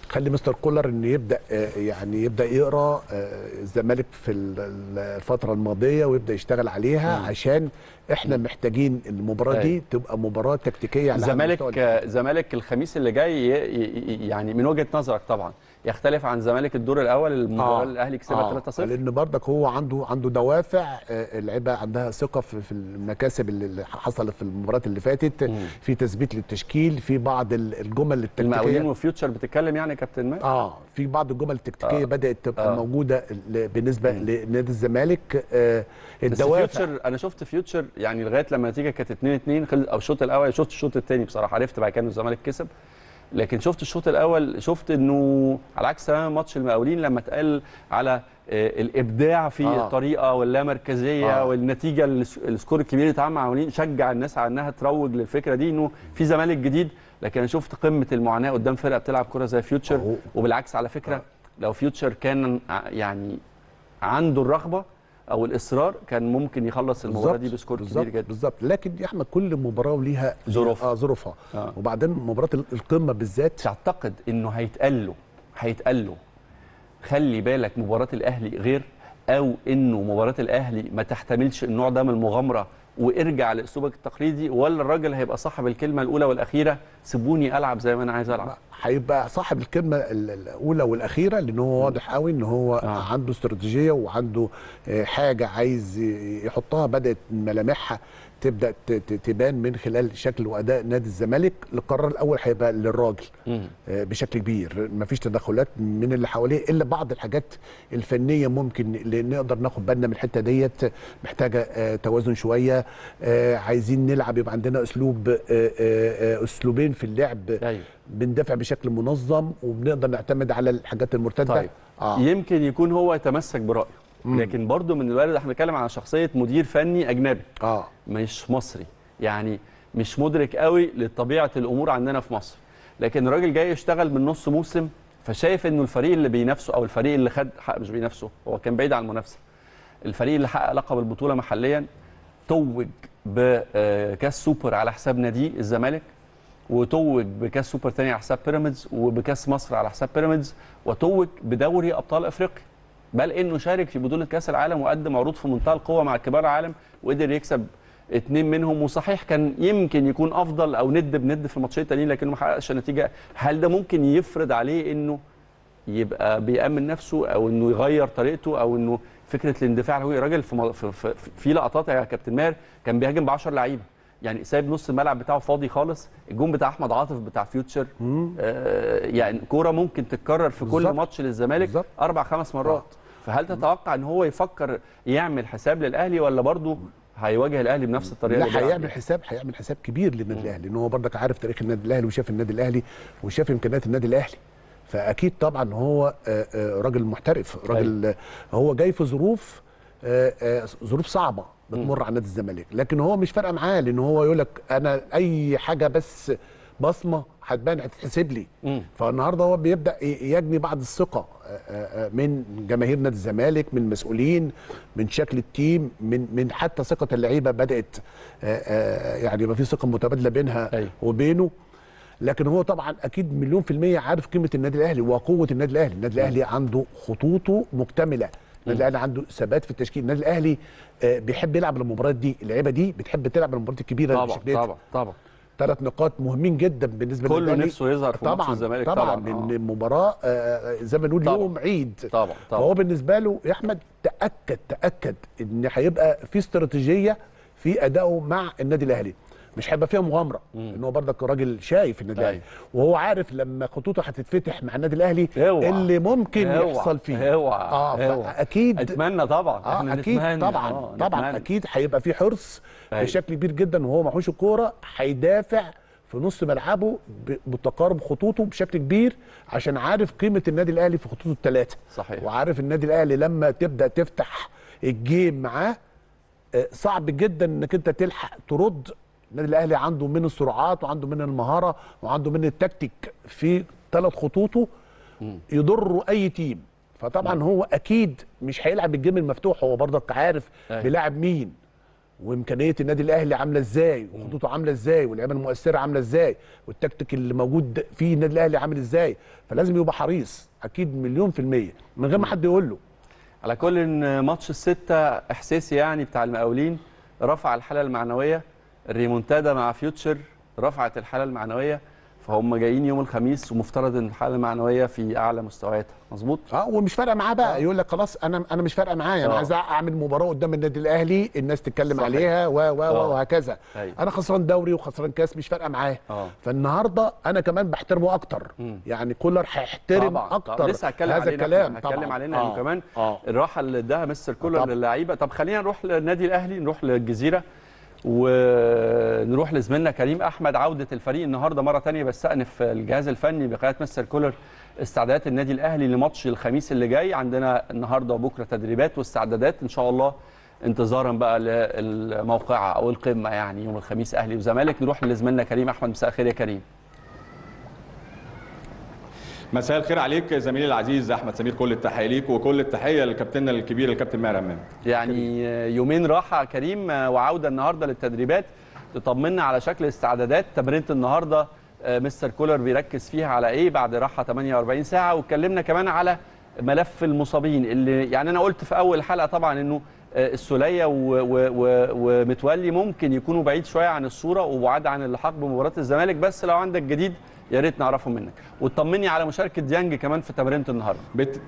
خلي مستر كولر ان يبدا يعني يبدا يقرا الزمالك في الفتره الماضيه ويبدا يشتغل عليها، م. عشان احنا محتاجين المباراه دي تبقى مباراه تكتيكيه على الزمالك. الزمالك الخميس اللي جاي يعني من وجهه نظرك طبعا يختلف عن زمالك الدور الاول، المباراه اللي الاهلي كسبها آه. ثلاثة صفر، لان برضك هو عنده عنده دوافع، اللعيبه عندها ثقه في المكاسب اللي حصلت في المباريات اللي فاتت، م. في تثبيت للتشكيل، في بعض الجمل التكتيكيه. المقاولين وفيوتشر بتتكلم يعني يا كابتن ماهر؟ اه في بعض الجمل التكتيكيه آه. بدات تبقى آه. موجوده بالنسبه م. لنادي الزمالك. آه الدوافع. بس فيوتشر انا شفت فيوتشر يعني لغايه لما النتيجه كانت اتنين اتنين او الشوط الاول، شفت الشوط الثاني بصراحه عرفت بعد كده ان الزمالك كسب، لكن شفت الشوط الاول شفت انه على عكس تماما ماتش المقاولين لما اتقال على الابداع في آه. الطريقه واللامركزيه آه. والنتيجه السكور الكبير اللي اتعمل مع المقاولين، شجع الناس على انها تروج للفكره دي انه في زمالك جديد. لكن انا شفت قمه المعاناه قدام فرقه بتلعب كره زي فيوتشر أوه. وبالعكس على فكره آه. لو فيوتشر كان يعني عنده الرغبه او الاصرار كان ممكن يخلص المباراه دي بسكور كبير جدا. بالظبط، لكن يا احمد كل مباراه وليها ظروفها اه ظروفها آه. وبعدين مباراه القمه بالذات تعتقد انه هيتقال له هيتقال له خلي بالك مباراه الاهلي غير، او انه مباراه الاهلي ما تحتملش النوع ده من المغامره وارجع لاسلوبك التقليدي، ولا الراجل هيبقى صاحب الكلمه الاولى والاخيره سيبوني العب زي ما انا عايز العب؟ هيبقى صاحب الكلمه الاولى والاخيره، لان هو واضح قوي ان هو آه. عنده استراتيجيه وعنده حاجه عايز يحطها، بدات ملامحها تبدا تبان من خلال شكل واداء نادي الزمالك. القرار الاول هيبقى للراجل م. بشكل كبير، مفيش تدخلات من اللي حواليه الا بعض الحاجات الفنيه ممكن نقدر ناخد بالنا من الحته ديت، محتاجه توازن شويه، عايزين نلعب يبقى عندنا اسلوب اسلوبين في اللعب. أيوه. بندافع بشكل منظم وبنقدر نعتمد على الحاجات المرتده. طيب. آه. يمكن يكون هو يتمسك برايه، لكن برضه من الوارد احنا بنتكلم على شخصيه مدير فني اجنبي اه مش مصري، يعني مش مدرك قوي لطبيعه الامور عندنا في مصر، لكن الراجل جاي يشتغل من نص موسم، فشايف انه الفريق اللي بينافسه او الفريق اللي خد حق مش بينافسه، هو كان بعيد عن المنافسه، الفريق اللي حقق لقب البطوله محليا توج بكاس سوبر على حساب نادي الزمالك، وتوج بكاس سوبر ثاني على حساب بيراميدز، وبكاس مصر على حساب بيراميدز، وتوج بدوري ابطال افريقيا، بل انه شارك في بطوله كاس العالم وقدم عروض في منتهى القوه مع كبار العالم وقدر يكسب اثنين منهم، وصحيح كان يمكن يكون افضل او ند بند في الماتشين التانيين لكنه ما حققش نتيجه. هل ده ممكن يفرض عليه انه يبقى بيأمن نفسه او انه يغير طريقته او انه فكره الاندفاع؟ هو راجل في, في, في, في لقطات يا كابتن ماهر كان بيهاجم ب عشرة لعيبه، يعني سايب نص الملعب بتاعه فاضي خالص. الجون بتاع احمد عاطف بتاع فيوتشر آه يعني كوره ممكن تتكرر في بالزبط. كل ماتش للزمالك بالزبط. اربع خمس مرات. فهل تتوقع ان هو يفكر يعمل حساب للاهلي ولا برضه هيواجه الاهلي بنفس الطريقه؟ لا، هيعمل حساب هيعمل حساب كبير للنادي الاهلي، ان هو برضك عارف تاريخ النادي الاهلي وشاف النادي الاهلي وشاف امكانيات النادي الاهلي، فاكيد طبعا هو راجل محترف، راجل هو جاي في ظروف ظروف صعبه بتمر على نادي الزمالك، لكن هو مش فارقه معاه، لان هو يقول لك انا اي حاجه بس بصمه هتبان هتتحسب لي. مم. فالنهارده هو بيبدا يجني بعض الثقه من جماهير نادي الزمالك، من مسؤولين، من شكل التيم، من من حتى ثقه اللعيبه بدات يعني يبقى في ثقه متبادله بينها أي. وبينه. لكن هو طبعا اكيد مليون في الميه عارف قيمه النادي الاهلي وقوه النادي الاهلي، النادي الاهلي عنده خطوطه مكتمله، النادي الاهلي عنده ثبات في التشكيل، النادي الاهلي بيحب يلعب المباريات دي، اللعيبه دي بتحب تلعب المباريات الكبيره طبعا طبعا طبعا. ثلاث نقاط مهمين جدا بالنسبه للاهلي، كله نفسه يظهر في ماتش الزمالك طبعا طبعا لان المباراه زي ما نقول يوم عيد طبعا طبعا. فهو بالنسبه له يا احمد تاكد تاكد ان هيبقى في استراتيجيه في ادائه مع النادي الاهلي، مش هيبقى فيها مغامره، ان هو برضك راجل شايف النادي الاهلي وهو عارف لما خطوطه هتتفتح مع النادي الاهلي اللي ممكن اوعى. يحصل فيه اوعى اه اكيد اتمنى طبعا آه احنا اكيد نتمنى. طبعا آه طبعا نتمنى. اكيد هيبقى في حرص أيوه. بشكل كبير جدا، وهو معهوش الكوره هيدافع في نص ملعبه بتقارب خطوطه بشكل كبير، عشان عارف قيمه النادي الاهلي في خطوطه الثلاثه. صحيح. وعارف النادي الاهلي لما تبدا تفتح الجيم معاه صعب جدا انك انت تلحق ترد. النادي الاهلي عنده من السرعات وعنده من المهاره وعنده من التكتيك في ثلاث خطوطه يضروا اي تيم، فطبعا هو اكيد مش هيلعب الجيم المفتوح، هو برضك عارف بيلاعب مين وامكانيه النادي الاهلي عامله ازاي وخطوطه عامله ازاي واللعيبه المؤثره عامله ازاي والتكتيك اللي موجود فيه النادي الاهلي عامل ازاي، فلازم يبقى حريص اكيد مليون في الميه من غير ما حد يقول له. على كل ان ماتش الستة احساسي يعني بتاع المقاولين رفع الحاله المعنويه، الريمونتادا مع فيوتشر رفعت الحاله المعنويه، فهم جايين يوم الخميس ومفترض ان الحاله المعنويه في اعلى مستوياتها. مظبوط. اه ومش فارقه معاه بقى آه. يقول لك خلاص انا انا مش فارقه معايا، انا عايز اعمل مباراه قدام النادي الاهلي الناس تتكلم صحيح. عليها و و وهكذا. أيوه. انا خسران دوري وخسران كاس مش فارقه معاه. فالنهارده انا كمان بحترمه اكتر. مم. يعني كولر هيحترم اكتر. لسه هتكلم هذا الكلام هتكلم علينا آه. كمان آه. الراحه اللي اداها مستر كولر للعيبه. طب خلينا نروح للنادي الاهلي، نروح للجزيره ونروح لزميلنا كريم احمد. عوده الفريق النهارده مره ثانيه بستأنف الجهاز الفني بقياده مستر كولر استعدادات النادي الاهلي لماتش الخميس اللي جاي. عندنا النهارده وبكره تدريبات واستعدادات ان شاء الله انتظارا بقى للموقعه او القمه يعني يوم الخميس اهلي وزمالك. نروح لزميلنا كريم احمد. مساء الخير يا كريم. مساء الخير عليك زميلي العزيز احمد سمير، كل التحيه ليك وكل التحيه لكابتننا الكبير الكابتن ماهر امام. يعني يومين راحه كريم وعوده النهارده للتدريبات، تطمنا على شكل الاستعدادات. تمرينه النهارده مستر كولر بيركز فيها على ايه بعد راحه ثمانية وأربعين ساعه، واتكلمنا كمان على ملف المصابين اللي يعني انا قلت في اول حلقه طبعا انه السوليه ومتولي ممكن يكونوا بعيد شويه عن الصوره وبعاد عن اللحاق بمباراه الزمالك، بس لو عندك جديد يا ريت نعرفه منك. وتطمني على مشاركه ديانج كمان في تمرينه النهارده. بت...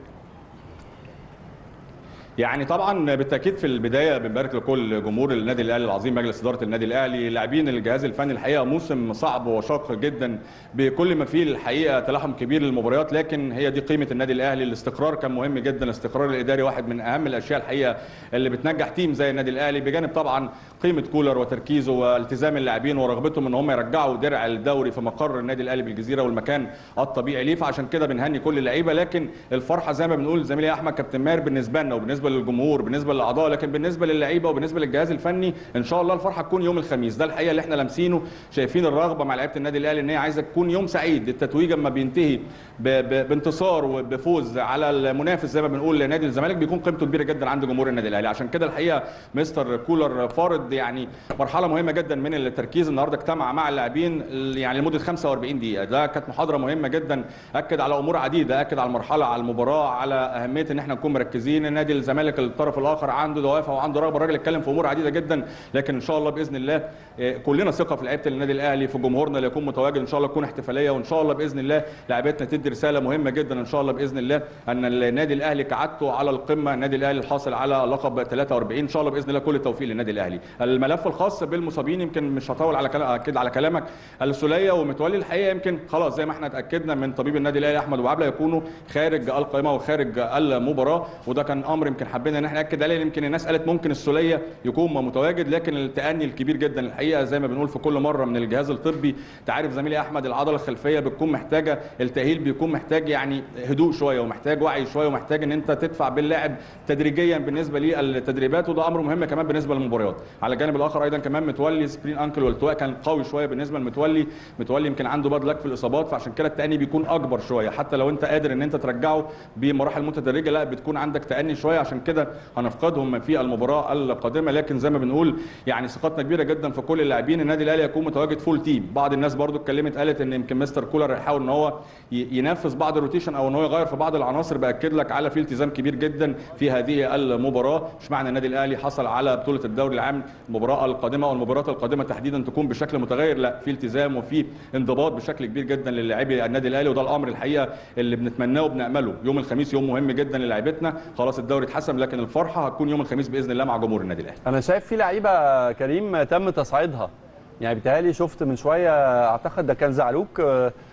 يعني طبعا بالتاكيد في البدايه بنبارك لكل جمهور النادي الاهلي العظيم، مجلس اداره النادي الاهلي، لاعبين الجهاز الفني. الحقيقه موسم صعب وشاق جدا بكل ما فيه الحقيقه تلاحم كبير للمباريات، لكن هي دي قيمه النادي الاهلي. الاستقرار كان مهم جدا، الاستقرار الاداري واحد من اهم الاشياء الحقيقه اللي بتنجح تيم زي النادي الاهلي، بجانب طبعا قيمه كولر وتركيزه والتزام اللاعبين ورغبتهم ان هم يرجعوا درع الدوري في مقر النادي الاهلي بالجزيره والمكان الطبيعي ليه، فعشان كده بنهني كل اللعيبه. لكن الفرحه زي ما بنقول زميلي احمد كابتن ماهر بالنسبه لنا وبالنسبه للجمهور بالنسبه للاعضاء، لكن بالنسبه للعيبه وبالنسبه للجهاز الفني ان شاء الله الفرحه تكون يوم الخميس. ده الحقيقه اللي احنا لامسينه، شايفين الرغبه مع لعيبه النادي الاهلي ان هي عايزه تكون يوم سعيد. التتويج اما بينتهي ب... ب... بانتصار وبفوز على المنافس زي ما بنقول لنادي الزمالك بيكون قيمته كبيره جدا عند جمهور النادي الاهلي. عشان كده الحقيقه مستر كولر فارض يعني مرحله مهمه جدا من التركيز. النهارده اجتمع مع اللاعبين يعني لمده خمسة وأربعين دقيقه، ده كانت محاضره مهمه جدا، اكد على امور عديده، اكد على المرحله، على المباراه، على اهميه ان احنا نكون مركزين. النادي الزمالك الطرف الاخر عنده دوافع وعنده رغبه، الراجل اتكلم في امور عديده جدا، لكن ان شاء الله باذن الله كلنا ثقه في لعيبه النادي الاهلي، في جمهورنا اللي يكون متواجد، ان شاء الله تكون احتفاليه، وان شاء الله باذن الله لعيبتنا تدي رساله مهمه جدا ان شاء الله باذن الله ان النادي الاهلي كعادته على القمه، النادي الاهلي الحاصل على لقب ثلاثة وأربعين، ان شاء الله باذن الله كل التوفيق للنادي الاهلي. الملف الخاص بالمصابين يمكن مش هطول على كلام اكد على كلامك، السوليه ومتولي الحقيقه يمكن خلاص زي ما احنا اتاكدنا من طبيب النادي الاهلي احمد ابو عبله يكونوا خارج القائمه وخارج المباراه، وده كان امر يمكن حبينا ان احنا ناكد عليه. يمكن الناس قالت ممكن السوليه يكون متواجد، لكن التأني الكبير جدا الحقيقه زي ما بنقول في كل مره من الجهاز الطبي. انت عارف زميلي احمد العضله الخلفيه بتكون محتاجه التاهيل، بيكون محتاج يعني هدوء شويه ومحتاج وعي شويه ومحتاج ان انت تدفع باللاعب تدريجيا بالنسبه للتدريبات، وده امر مهم كمان بالنسبه للمباريات. على الجانب الاخر ايضا كمان متولي سبرين انكل والتواء كان قوي شويه بالنسبه لمتولي، متولي يمكن عنده باد لك في الاصابات، فعشان كده التأني بيكون اكبر شويه، حتى لو انت قادر ان انت ترجعه بمراحل متدرجه لا بتكون عندك تأني شويه، عشان كده هنفقدهم في المباراه القادمه. لكن زي ما بنقول يعني ثقتنا كبيره جدا في كل اللاعبين، النادي الاهلي يكون متواجد فول تيم. بعض الناس برضو اتكلمت قالت ان يمكن مستر كولر يحاول ان هو ينفذ بعض الروتيشن او ان هو يغير في بعض العناصر، باكد لك على في التزام كبير جدا في هذه المباراه. مش معنى النادي الاهلي حصل على بطوله الدوري العام المباراه القادمه او المباريات القادمه تحديدا تكون بشكل متغير، لا في التزام وفي انضباط بشكل كبير جدا للاعبي النادي الاهلي، وده الامر الحقيقه اللي بنتمناه وبنامله. يوم الخميس يوم مهم جدا للاعيبتنا، خلاص الدوري اتحسم، لكن الفرحه هتكون يوم الخميس باذن الله مع جمهور النادي الاهلي. انا شايف في لعيبه كريم تم تصعيدها، يعني بيتهيألي شفت من شويه اعتقد ده كان زعلوك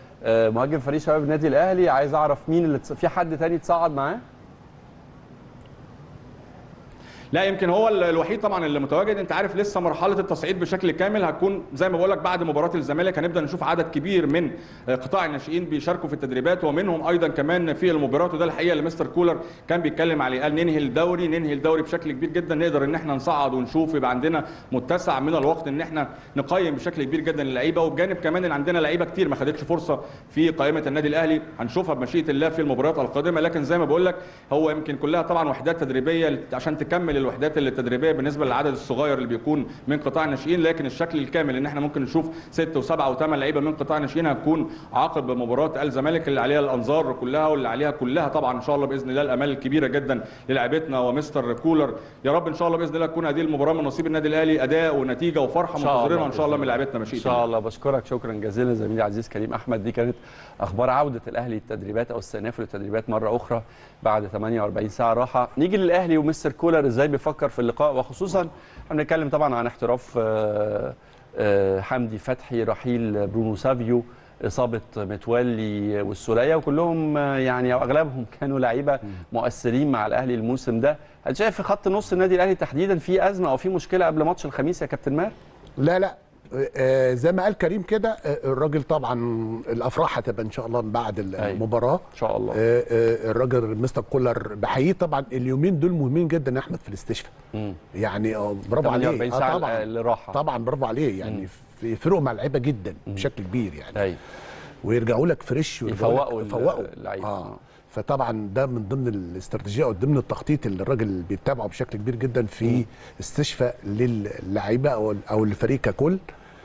مهاجم فريق شباب النادي الاهلي، عايز اعرف مين اللي في حد تاني اتصعد معاه؟ لا يمكن هو الوحيد طبعا اللي متواجد. انت عارف لسه مرحله التصعيد بشكل كامل هتكون زي ما بقول لك بعد مباراه الزمالك، هنبدا نشوف عدد كبير من قطاع الناشئين بيشاركوا في التدريبات ومنهم ايضا كمان في المباريات، وده الحقيقه اللي مستر كولر كان بيتكلم عليه، قال ننهي الدوري ننهي الدوري بشكل كبير جدا، نقدر ان احنا نصعد ونشوف يبقى عندنا متسع من الوقت ان احنا نقيم بشكل كبير جدا اللعيبه، وبجانب كمان ان عندنا لعيبه كتير ما خدتش فرصه في قائمه النادي الاهلي هنشوفها بمشيئه الله في المباريات القادمه. لكن زي ما بقول لك هو يمكن كلها طبعا وحدات تدريبيه عشان تكمل بالكامل الوحدات التدريبيه بالنسبه للعدد الصغير اللي بيكون من قطاع الناشئين، لكن الشكل الكامل ان احنا ممكن نشوف ست وسبعه وثمان لعيبه من قطاع الناشئين هتكون عقب مباراه الزمالك اللي عليها الانظار كلها واللي عليها كلها طبعا ان شاء الله باذن الله الامال الكبيره جدا للاعبتنا ومستر كولر. يا رب ان شاء الله باذن الله تكون هذه المباراه من نصيب النادي الاهلي اداء ونتيجه وفرحه منتظرينها ان شاء الله من لاعبتنا مشيئه ان شاء الله. بشكرك شكرا جزيلا زميلي العزيز كريم احمد. دي كانت اخبار عوده الاهلي للتدريبات او استئناف للتدريبات مره اخرى بعد ثمانية وأربعين ساعه راحه. نيجي للاهلي ومستر كولر ازاي بيفكر في اللقاء، وخصوصا احنا بنتكلم طبعا عن احتراف حمدي فتحي، رحيل برونو سافيو، اصابه متولي والسوليه، وكلهم يعني او اغلبهم كانوا لعيبه مؤثرين مع الاهلي الموسم ده. هل شايف في خط نص النادي الاهلي تحديدا في ازمه او في مشكله قبل ماتش الخميس يا كابتن ماهر؟ لا لا آه زي ما قال كريم كده، آه الراجل طبعا الافراح هتبقى ان شاء الله بعد المباراه ان شاء الله. آه آه الراجل مستر كولر بحييه طبعا. اليومين دول مهمين جدا يا احمد في الاستشفاء، يعني آه برافو عليه. ثمانية وأربعين ساعه آه طبعا اللي راحه طبعا برافو عليه، يعني في فرقوا مع اللعيبه جدا مم. بشكل كبير يعني. أي. ويرجعوا لك فريش يفوقوا يفوقوا اللعيبه. آه. فطبعا ده من ضمن الاستراتيجيه او ضمن التخطيط اللي الراجل بيتابعه بشكل كبير جدا في استشفاء للعيبه او او الفريق ككل.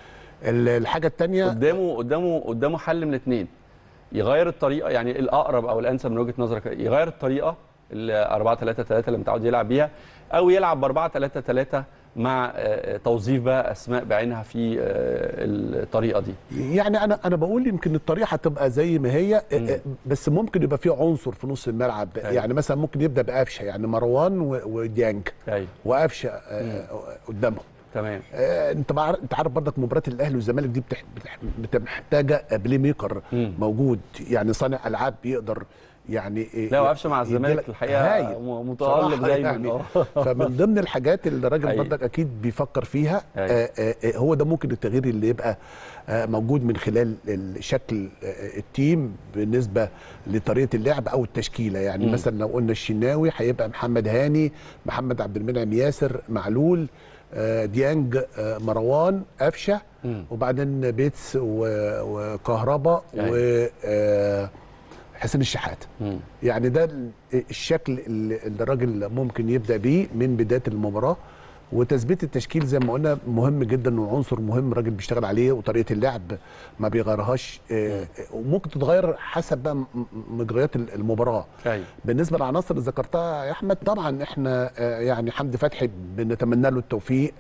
الحاجه الثانيه قدامه قدامه قدامه حل من اثنين، يغير الطريقه، يعني الاقرب او الانسب من وجهه نظرك يغير الطريقه ال أربعة ثلاثة ثلاثة اللي متعود يلعب بيها، او يلعب ب أربعة ثلاثة ثلاثة مع توظيف بقى اسماء بعينها في الطريقه دي. يعني انا انا بقول يمكن الطريقه هتبقى زي ما هي، بس ممكن يبقى في عنصر في نص الملعب. أيوة. يعني مثلا ممكن يبدا بقفشه، يعني مروان وديانج. أيوة. وقفشه قدامهم. تمام. آه انت بعر... انت عارف برضك مباراه الاهلي والزمالك دي بتح... بتح... محتاجه بلاي ميكر مم. موجود، يعني صانع العاب بيقدر يعني لا وقفش مع الزمالك الحقيقه متالق دايما يعني. فمن ضمن الحاجات اللي الراجل برضك اكيد بيفكر فيها آه آه هو ده ممكن التغيير اللي يبقى آه موجود من خلال شكل آه التيم بالنسبه لطريقه اللعب او التشكيله. يعني م. مثلا لو قلنا الشناوي هيبقى محمد هاني، محمد عبد المنعم، ياسر، معلول، آه ديانج، آه مروان، قفشه، وبعدين بيتس وكهربا و آه حسين الشحات. مم. يعني ده الشكل اللي الراجل ممكن يبدا بيه من بدايه المباراه. وتثبيت التشكيل زي ما قلنا مهم جدا وعنصر مهم الراجل بيشتغل عليه، وطريقه اللعب ما بيغيرهاش، وممكن تتغير حسب بقى مجريات المباراه. أيوة. بالنسبه للعناصر اللي ذكرتها يا احمد، طبعا احنا يعني حمدي فتحي بنتمنى له التوفيق.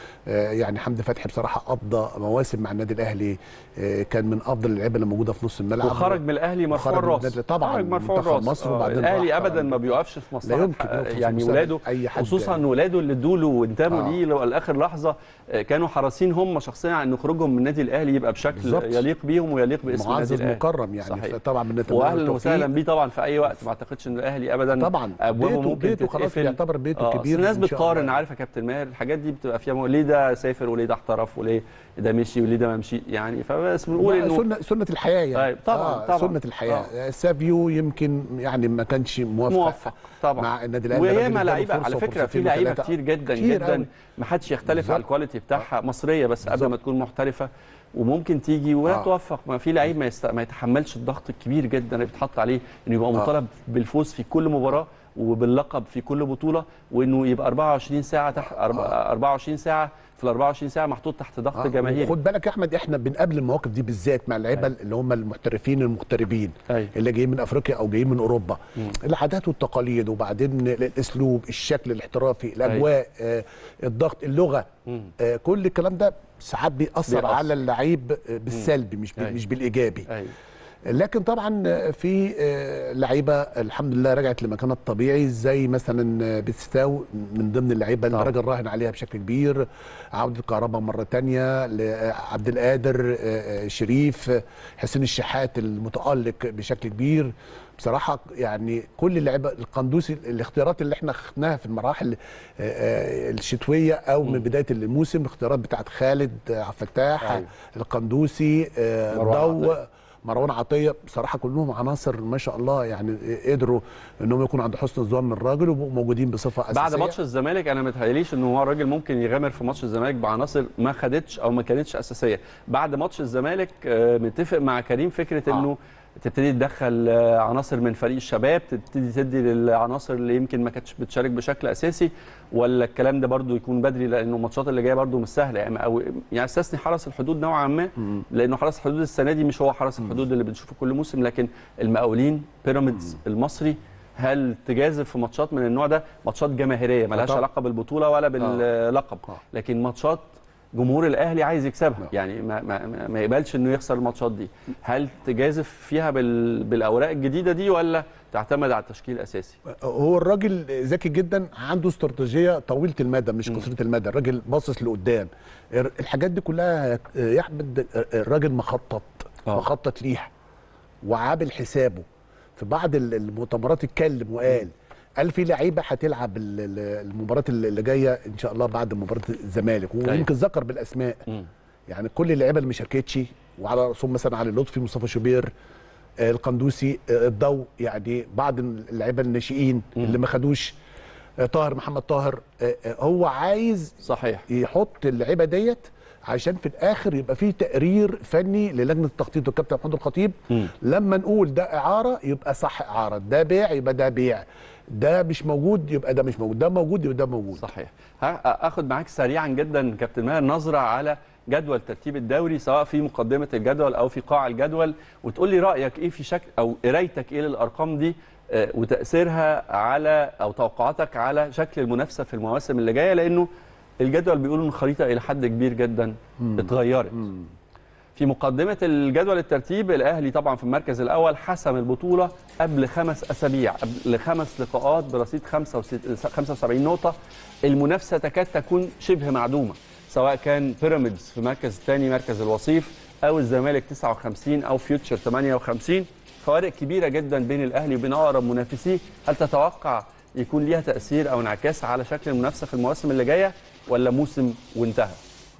يعني حمدي فتحي بصراحه قضى مواسم مع النادي الاهلي، كان من افضل اللعيبه اللي موجوده في نص الملعب، وخرج من الاهلي مرفوع الراس. طبعا مرفوع الراس مصر. وبعدين الاهلي ابدا ما بيقفش في مصلحه يعني ولاده، خصوصا يعني. ولاده اللي ادوا له وانتموا آه. ليه لاخر لحظه كانوا حريصين هم شخصيا على ان خروجهم من النادي الاهلي يبقى بشكل بالزبط. يليق بيهم ويليق باسم النادي الاهلي، مكرم يعني. طبعا بنتمنى واهلا وسهلا بيه طبعا في اي وقت. ما اعتقدش ان الاهلي ابدا طبعا ابوابه ممكن بيته خلاص بيعتبر بيته آه. كبير. الناس بتقارن، عارف يا كابتن ماهر، الحاجات دي بتبقى فيها ليه ده سافر وليه ده احترف وليه ده مشي وليه ده ما مشي، يعني فبس بنقول انه سنه سنه الحياه يعني. طيب طبعا آه طبعا سنه الحياه. آه. سافيو يمكن يعني ما كانش موفق, موفق طبعا مع النادي الاهلي. وياما لعيبه على فكره، في لعيبه كتير جدا كتير جدا ما حدش يختلف على الكواليتي بتاعها، مصريه بس قبل ما تكون محترفه وممكن تيجي ولا توفق. ما في لعيب ما, يست... ما يتحملش الضغط الكبير جدا اللي بيتحط عليه انه يبقى مطالب آه. بالفوز في كل مباراه وباللقب في كل بطوله، وانه يبقى أربعة وعشرين ساعه تحت أربعة وعشرين ساعه في ال أربعة وعشرين ساعه محطوط تحت ضغط آه. جماهيري. خد بالك يا احمد، احنا بنقابل المواقف دي بالذات مع اللعيبه اللي هم المحترفين المغتربين أي. اللي جايين من افريقيا او جايين من اوروبا. مم. العادات والتقاليد، وبعدين الاسلوب، الشكل الاحترافي، الاجواء، آه الضغط، اللغه، آه كل الكلام ده ساعات بيأثر بيأثر. على اللعيب بالسلبي، مش مش بالايجابي. أي. لكن طبعا في لعيبه الحمد لله رجعت لمكانها الطبيعي، زي مثلا بيتستاو من ضمن اللعيبه اللي الراجل راهن عليها بشكل كبير. عوده كهربا مره ثانيه، لعبد القادر، شريف، حسين الشحات المتالق بشكل كبير بصراحه. يعني كل اللعيبه، القندوسي، الاختيارات اللي احنا خدناها في المراحل الشتويه او من بدايه الموسم، الاختيارات بتاعت خالد عبد الفتاح، أيوة. القندوسي، ضو، مروان عطيه، بصراحه كلهم عناصر ما شاء الله، يعني قدروا انهم يكونوا عند حسن الظن الراجل وموجودين بصفه اساسيه. بعد ماتش الزمالك انا ما متهيأليش ان هو الراجل ممكن يغامر في ماتش الزمالك بعناصر ما خدتش او ما كانتش اساسيه. بعد ماتش الزمالك متفق مع كريم فكره انه تبتدي تدخل عناصر من فريق الشباب، تبتدي تدي للعناصر اللي يمكن ما كانتش بتشارك بشكل اساسي، ولا الكلام ده برضو يكون بدري لانه الماتشات اللي جايه برضو مش سهله يعني؟ او يعني استثني حرس الحدود نوعا ما، لانه حرس الحدود السنه دي مش هو حرس الحدود اللي بنشوفه كل موسم، لكن المقاولين بيراميدز المصري، هل تجازف في ماتشات من النوع ده؟ ماتشات جماهيريه مالهاش علاقه بالبطوله ولا باللقب، لكن ماتشات جمهور الاهلي عايز يكسبها، يعني ما, ما, ما يقبلش انه يخسر الماتشات دي. هل تجازف فيها بال بالاوراق الجديده دي ولا تعتمد على التشكيل الاساسي؟ هو الراجل ذكي جدا، عنده استراتيجيه طويله المدى مش قصيره المدى، الراجل باصص لقدام. الحاجات دي كلها يا احمد الراجل مخطط أوه. مخطط ليها وعامل حسابه. في بعض المؤتمرات اتكلم وقال قال في لعيبه هتلعب المباراه اللي جايه ان شاء الله بعد مباراه الزمالك، ويمكن ذكر بالاسماء م. يعني كل اللعيبه اللي ما شاركتش، وعلى راسهم مثلا علي لطفي، مصطفى شوبير، القندوسي، الضو، يعني بعض اللعيبه الناشئين اللي ما خدوش، طاهر محمد طاهر. هو عايز صحيح يحط اللعيبه ديت عشان في الاخر يبقى فيه تقرير فني للجنه التخطيط والكابتن محمود الخطيب. م. لما نقول ده اعاره يبقى صح اعاره، ده بيع يبقى ده بيع، ده مش موجود يبقى ده مش موجود، ده موجود يبقى ده موجود. صحيح. اخد معاك سريعا جدا كابتن ماهر نظره على جدول ترتيب الدوري، سواء في مقدمه الجدول او في قاع الجدول، وتقول لي رايك ايه في شكل او قرايتك ايه للارقام دي وتاثيرها على او توقعاتك على شكل المنافسه في المواسم اللي جايه، لانه الجدول بيقولوا ان الخريطه الى حد كبير جدا مم. اتغيرت. مم. في مقدمه الجدول الترتيب الاهلي طبعا في المركز الاول، حسم البطوله قبل خمس اسابيع، قبل خمس لقاءات برصيد خمسة وسبعين نقطه. المنافسه تكاد تكون شبه معدومه، سواء كان بيراميدز في المركز الثاني مركز الوصيف، او الزمالك تسعة وخمسين، او فيوتشر ثمانية وخمسين. فوارق كبيره جدا بين الاهلي وبين اقرب منافسيه. هل تتوقع يكون ليها تاثير او انعكاس على شكل المنافسه في المواسم اللي جايه، ولا موسم وانتهى؟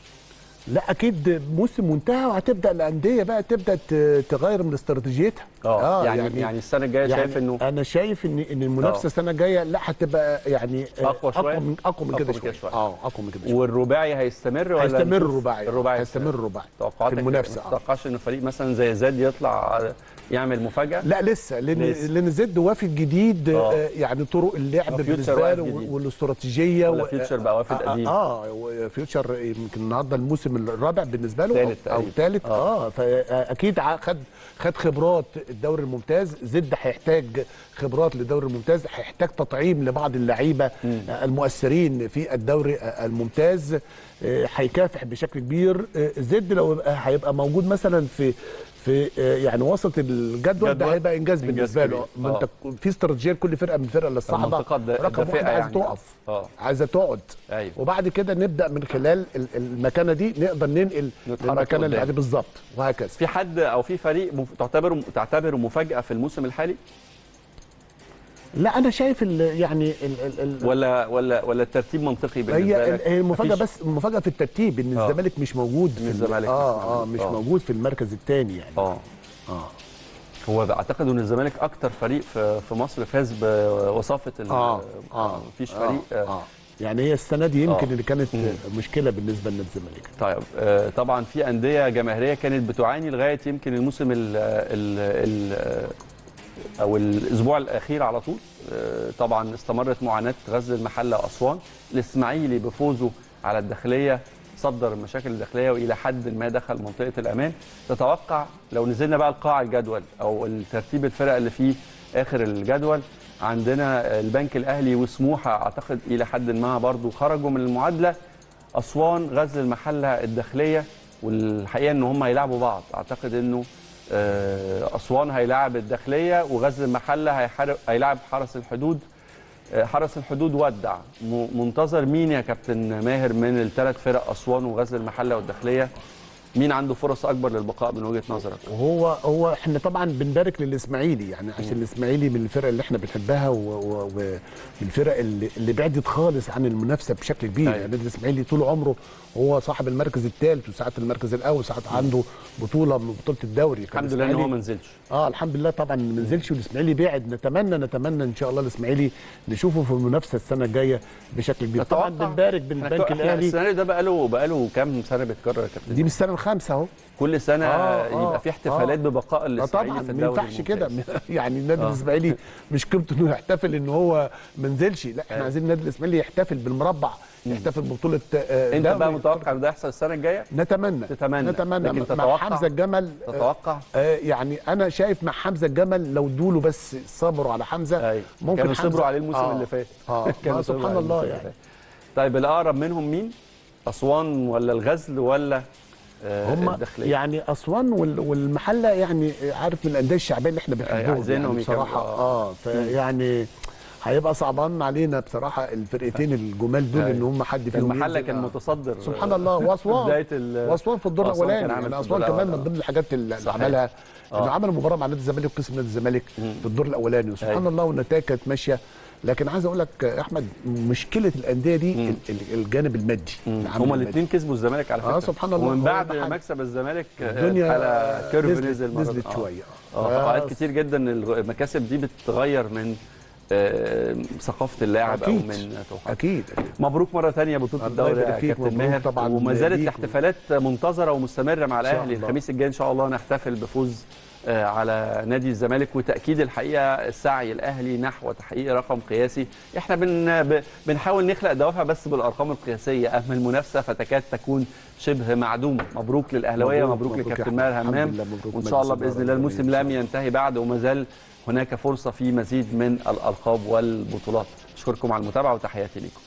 لا اكيد موسم وانتهى، وهتبدا الانديه بقى تبدا تغير من استراتيجيتها. اه يعني يعني, يعني السنه الجايه يعني شايف انه انا شايف ان ان المنافسه السنه الجايه لا هتبقى يعني اقوى شويه، اقوى من اقوى من كده شويه. اه اقوى من كده. والرباعي هيستمر ولا هيستمر الرباعي؟ الرباعي هيستمر الرباعي في المنافسه. ما تتوقعش ان فريق مثلا زي زد يطلع يعمل مفاجاه؟ لا لسه، لان لان زد وافد جديد. آه. يعني طرق اللعب بالنسبه له والاستراتيجيه، ولا فيوتشر بقى وافد قديم؟ اه فيوتشر يمكن النهارده الموسم الرابع بالنسبه له ثالث او ثالث. اه, آه فاكيد خد خد خبرات الدوري الممتاز. زد هيحتاج خبرات للدوري الممتاز، هيحتاج تطعيم لبعض اللعيبه المؤثرين في الدوري الممتاز، هيكافح بشكل كبير. زد لو هيبقى موجود مثلا في في يعني وسط الجدول ده هيبقى انجاز بالنسبه له. انت في استراتيجيه لكل فرقه من الفرق اللي الصعبه رقم واحد عايزه تقف، عايزه تقعد. أيوه. وبعد كده نبدا من خلال المكانه دي نقدر ننقل المكانه اللي بعد بالظبط، وهكذا. في حد او في فريق تعتبره تعتبره مفاجاه في الموسم الحالي؟ لا انا شايف ال يعني ال ال ولا ولا ولا الترتيب منطقي بالنسبه هي لك؟ هي المفاجاه، بس المفاجاه في الترتيب ان الزمالك مش موجود في الزمالك اه اه مش آه. موجود في المركز الثاني يعني. اه اه هو اعتقد ان الزمالك اكتر فريق في في مصر فاز بوصافه اه اه مفيش فريق آه. آه. يعني هي السنه دي يمكن آه. اللي كانت مم. مشكله بالنسبه للزمالك. طيب آه طبعا في انديه جماهيريه كانت بتعاني لغايه يمكن الموسم ال ال ال او الاسبوع الاخير على طول. طبعا استمرت معاناه غزل المحله واسوان. الاسماعيلي بفوزه على الداخليه صدر المشاكل الداخليه والى حد ما دخل منطقه الامان. تتوقع لو نزلنا بقى لقاع الجدول او الترتيب الفرق اللي فيه اخر الجدول، عندنا البنك الاهلي وسموحه اعتقد الى حد ما برضو خرجوا من المعادله. اسوان، غزل المحله، الداخليه، والحقيقه ان هم هيلعبوا بعض. اعتقد انه أسوان هيلاعب الداخلية، وغزل المحلة هيلاعب حرس الحدود. حرس الحدود ودع. منتظر مين يا كابتن ماهر من الثلاث فرق أسوان وغزل المحلة والداخلية؟ مين عنده فرص اكبر للبقاء من وجهه نظرك؟ هو هو احنا طبعا بنبارك للاسماعيلي، يعني عشان الاسماعيلي من الفرق اللي احنا بنحبها ومن الفرق اللي, اللي بعدت خالص عن المنافسه بشكل كبير. يعني الاسماعيلي طول عمره هو صاحب المركز الثالث وساعات المركز الاول، ساعات عنده بطوله من بطوله الدوري. الحمد لله ان هو ما نزلش. اه الحمد لله طبعا ما نزلش، والاسماعيلي بعد. نتمنى نتمنى ان شاء الله الاسماعيلي نشوفه في المنافسه السنه الجايه بشكل كبير. طبعا بنبارك بالبنك الاهلي. السنه ده بقى له بقى له كام سنه بيتكرر يا كابتن؟ دي من السنه خمسه اهو كل سنه آه يبقى آه في احتفالات آه ببقاء الاسماعيلي طبعا في ما الدوري ينفعش كده الممتاز. يعني النادي آه. الاسماعيلي مش قيمته انه يحتفل ان هو ما نزلش، لا احنا أيوة. عايزين النادي الاسماعيلي يحتفل بالمربع، يحتفل ببطوله انت بقى متوقع ان ده يحصل السنه الجايه؟ نتمنى تتمنى نتمنى لكن مع تتوقع حمزه الجمل تتوقع آه يعني انا شايف مع حمزه الجمل لو دوله بس صبروا على حمزه أيوة. ممكن كانوا حمزه صبروا عليه الموسم آه اللي فات اه كانوا سبحان صبروا عليه الله الموسم اللي يعني. فات. طيب الاقرب منهم مين؟ اسوان ولا الغزل ولا آه هم الداخليه؟ يعني اسوان وال- والمحله يعني عارف من الانديه الشعبيه اللي احنا بنحبهم عايزينهم يعني بصراحه يكملوا. اه فيعني هيبقى صعبان علينا بصراحه الفرقتين الجمال دول ان هم حد فيهم المحله ينزل. كان آه. متصدر سبحان الله واسوان بدايه ال- واسوان في الدور وأسوان كان الاولاني عامل يعني في اسوان الدور كمان الأول. من ضمن الحاجات اللي صحيح. عملها آه. انه عملوا مباراه مع نادي الزمالك وكسب نادي الزمالك في الدور الاولاني وسبحان أيوة. الله والنتائج كانت ماشيه. لكن عايز اقول لك يا احمد مشكله الانديه دي ال- ال- الجانب المادي العامل هما المادي. الاثنين كسبوا الزمالك على فكره آه، سبحان الله. ومن هو بعد ده حاجة. مكسب الزمالك آه، الدنيا على كيرف نزلت- نزل مرة. نزلت آه. شوية. اه آه. اوقات كتير جدا المكاسب دي بتغير من آه، ثقافه اللاعب او أكيد. من طموحاته. اكيد مبروك مره ثانيه بطوله الله الدوري يا يبارك فيك، كابتن مبروك ماهر طبعاً وما زالت ليك. الاحتفالات منتظره ومستمره مع شاء الاهلي. الله. الخميس الجاي ان شاء الله نحتفل بفوز آه، على نادي الزمالك وتاكيد الحقيقه السعي الاهلي نحو تحقيق رقم قياسي. احنا بن ب- بنحاول نخلق دوافع بس بالارقام القياسيه، اما المنافسه فتكاد تكون شبه معدومه. مبروك للاهلاويه، مبروك، مبروك مبروك يا لكابتن أحمد. ماهر الحمد همام، لله، مبروك وان شاء الله مجلس باذن الله الإدارة الموسم الجميل. لم ينتهي بعد وما زال هناك فرصه في مزيد من الالقاب والبطولات. اشكركم على المتابعه وتحياتي لكم.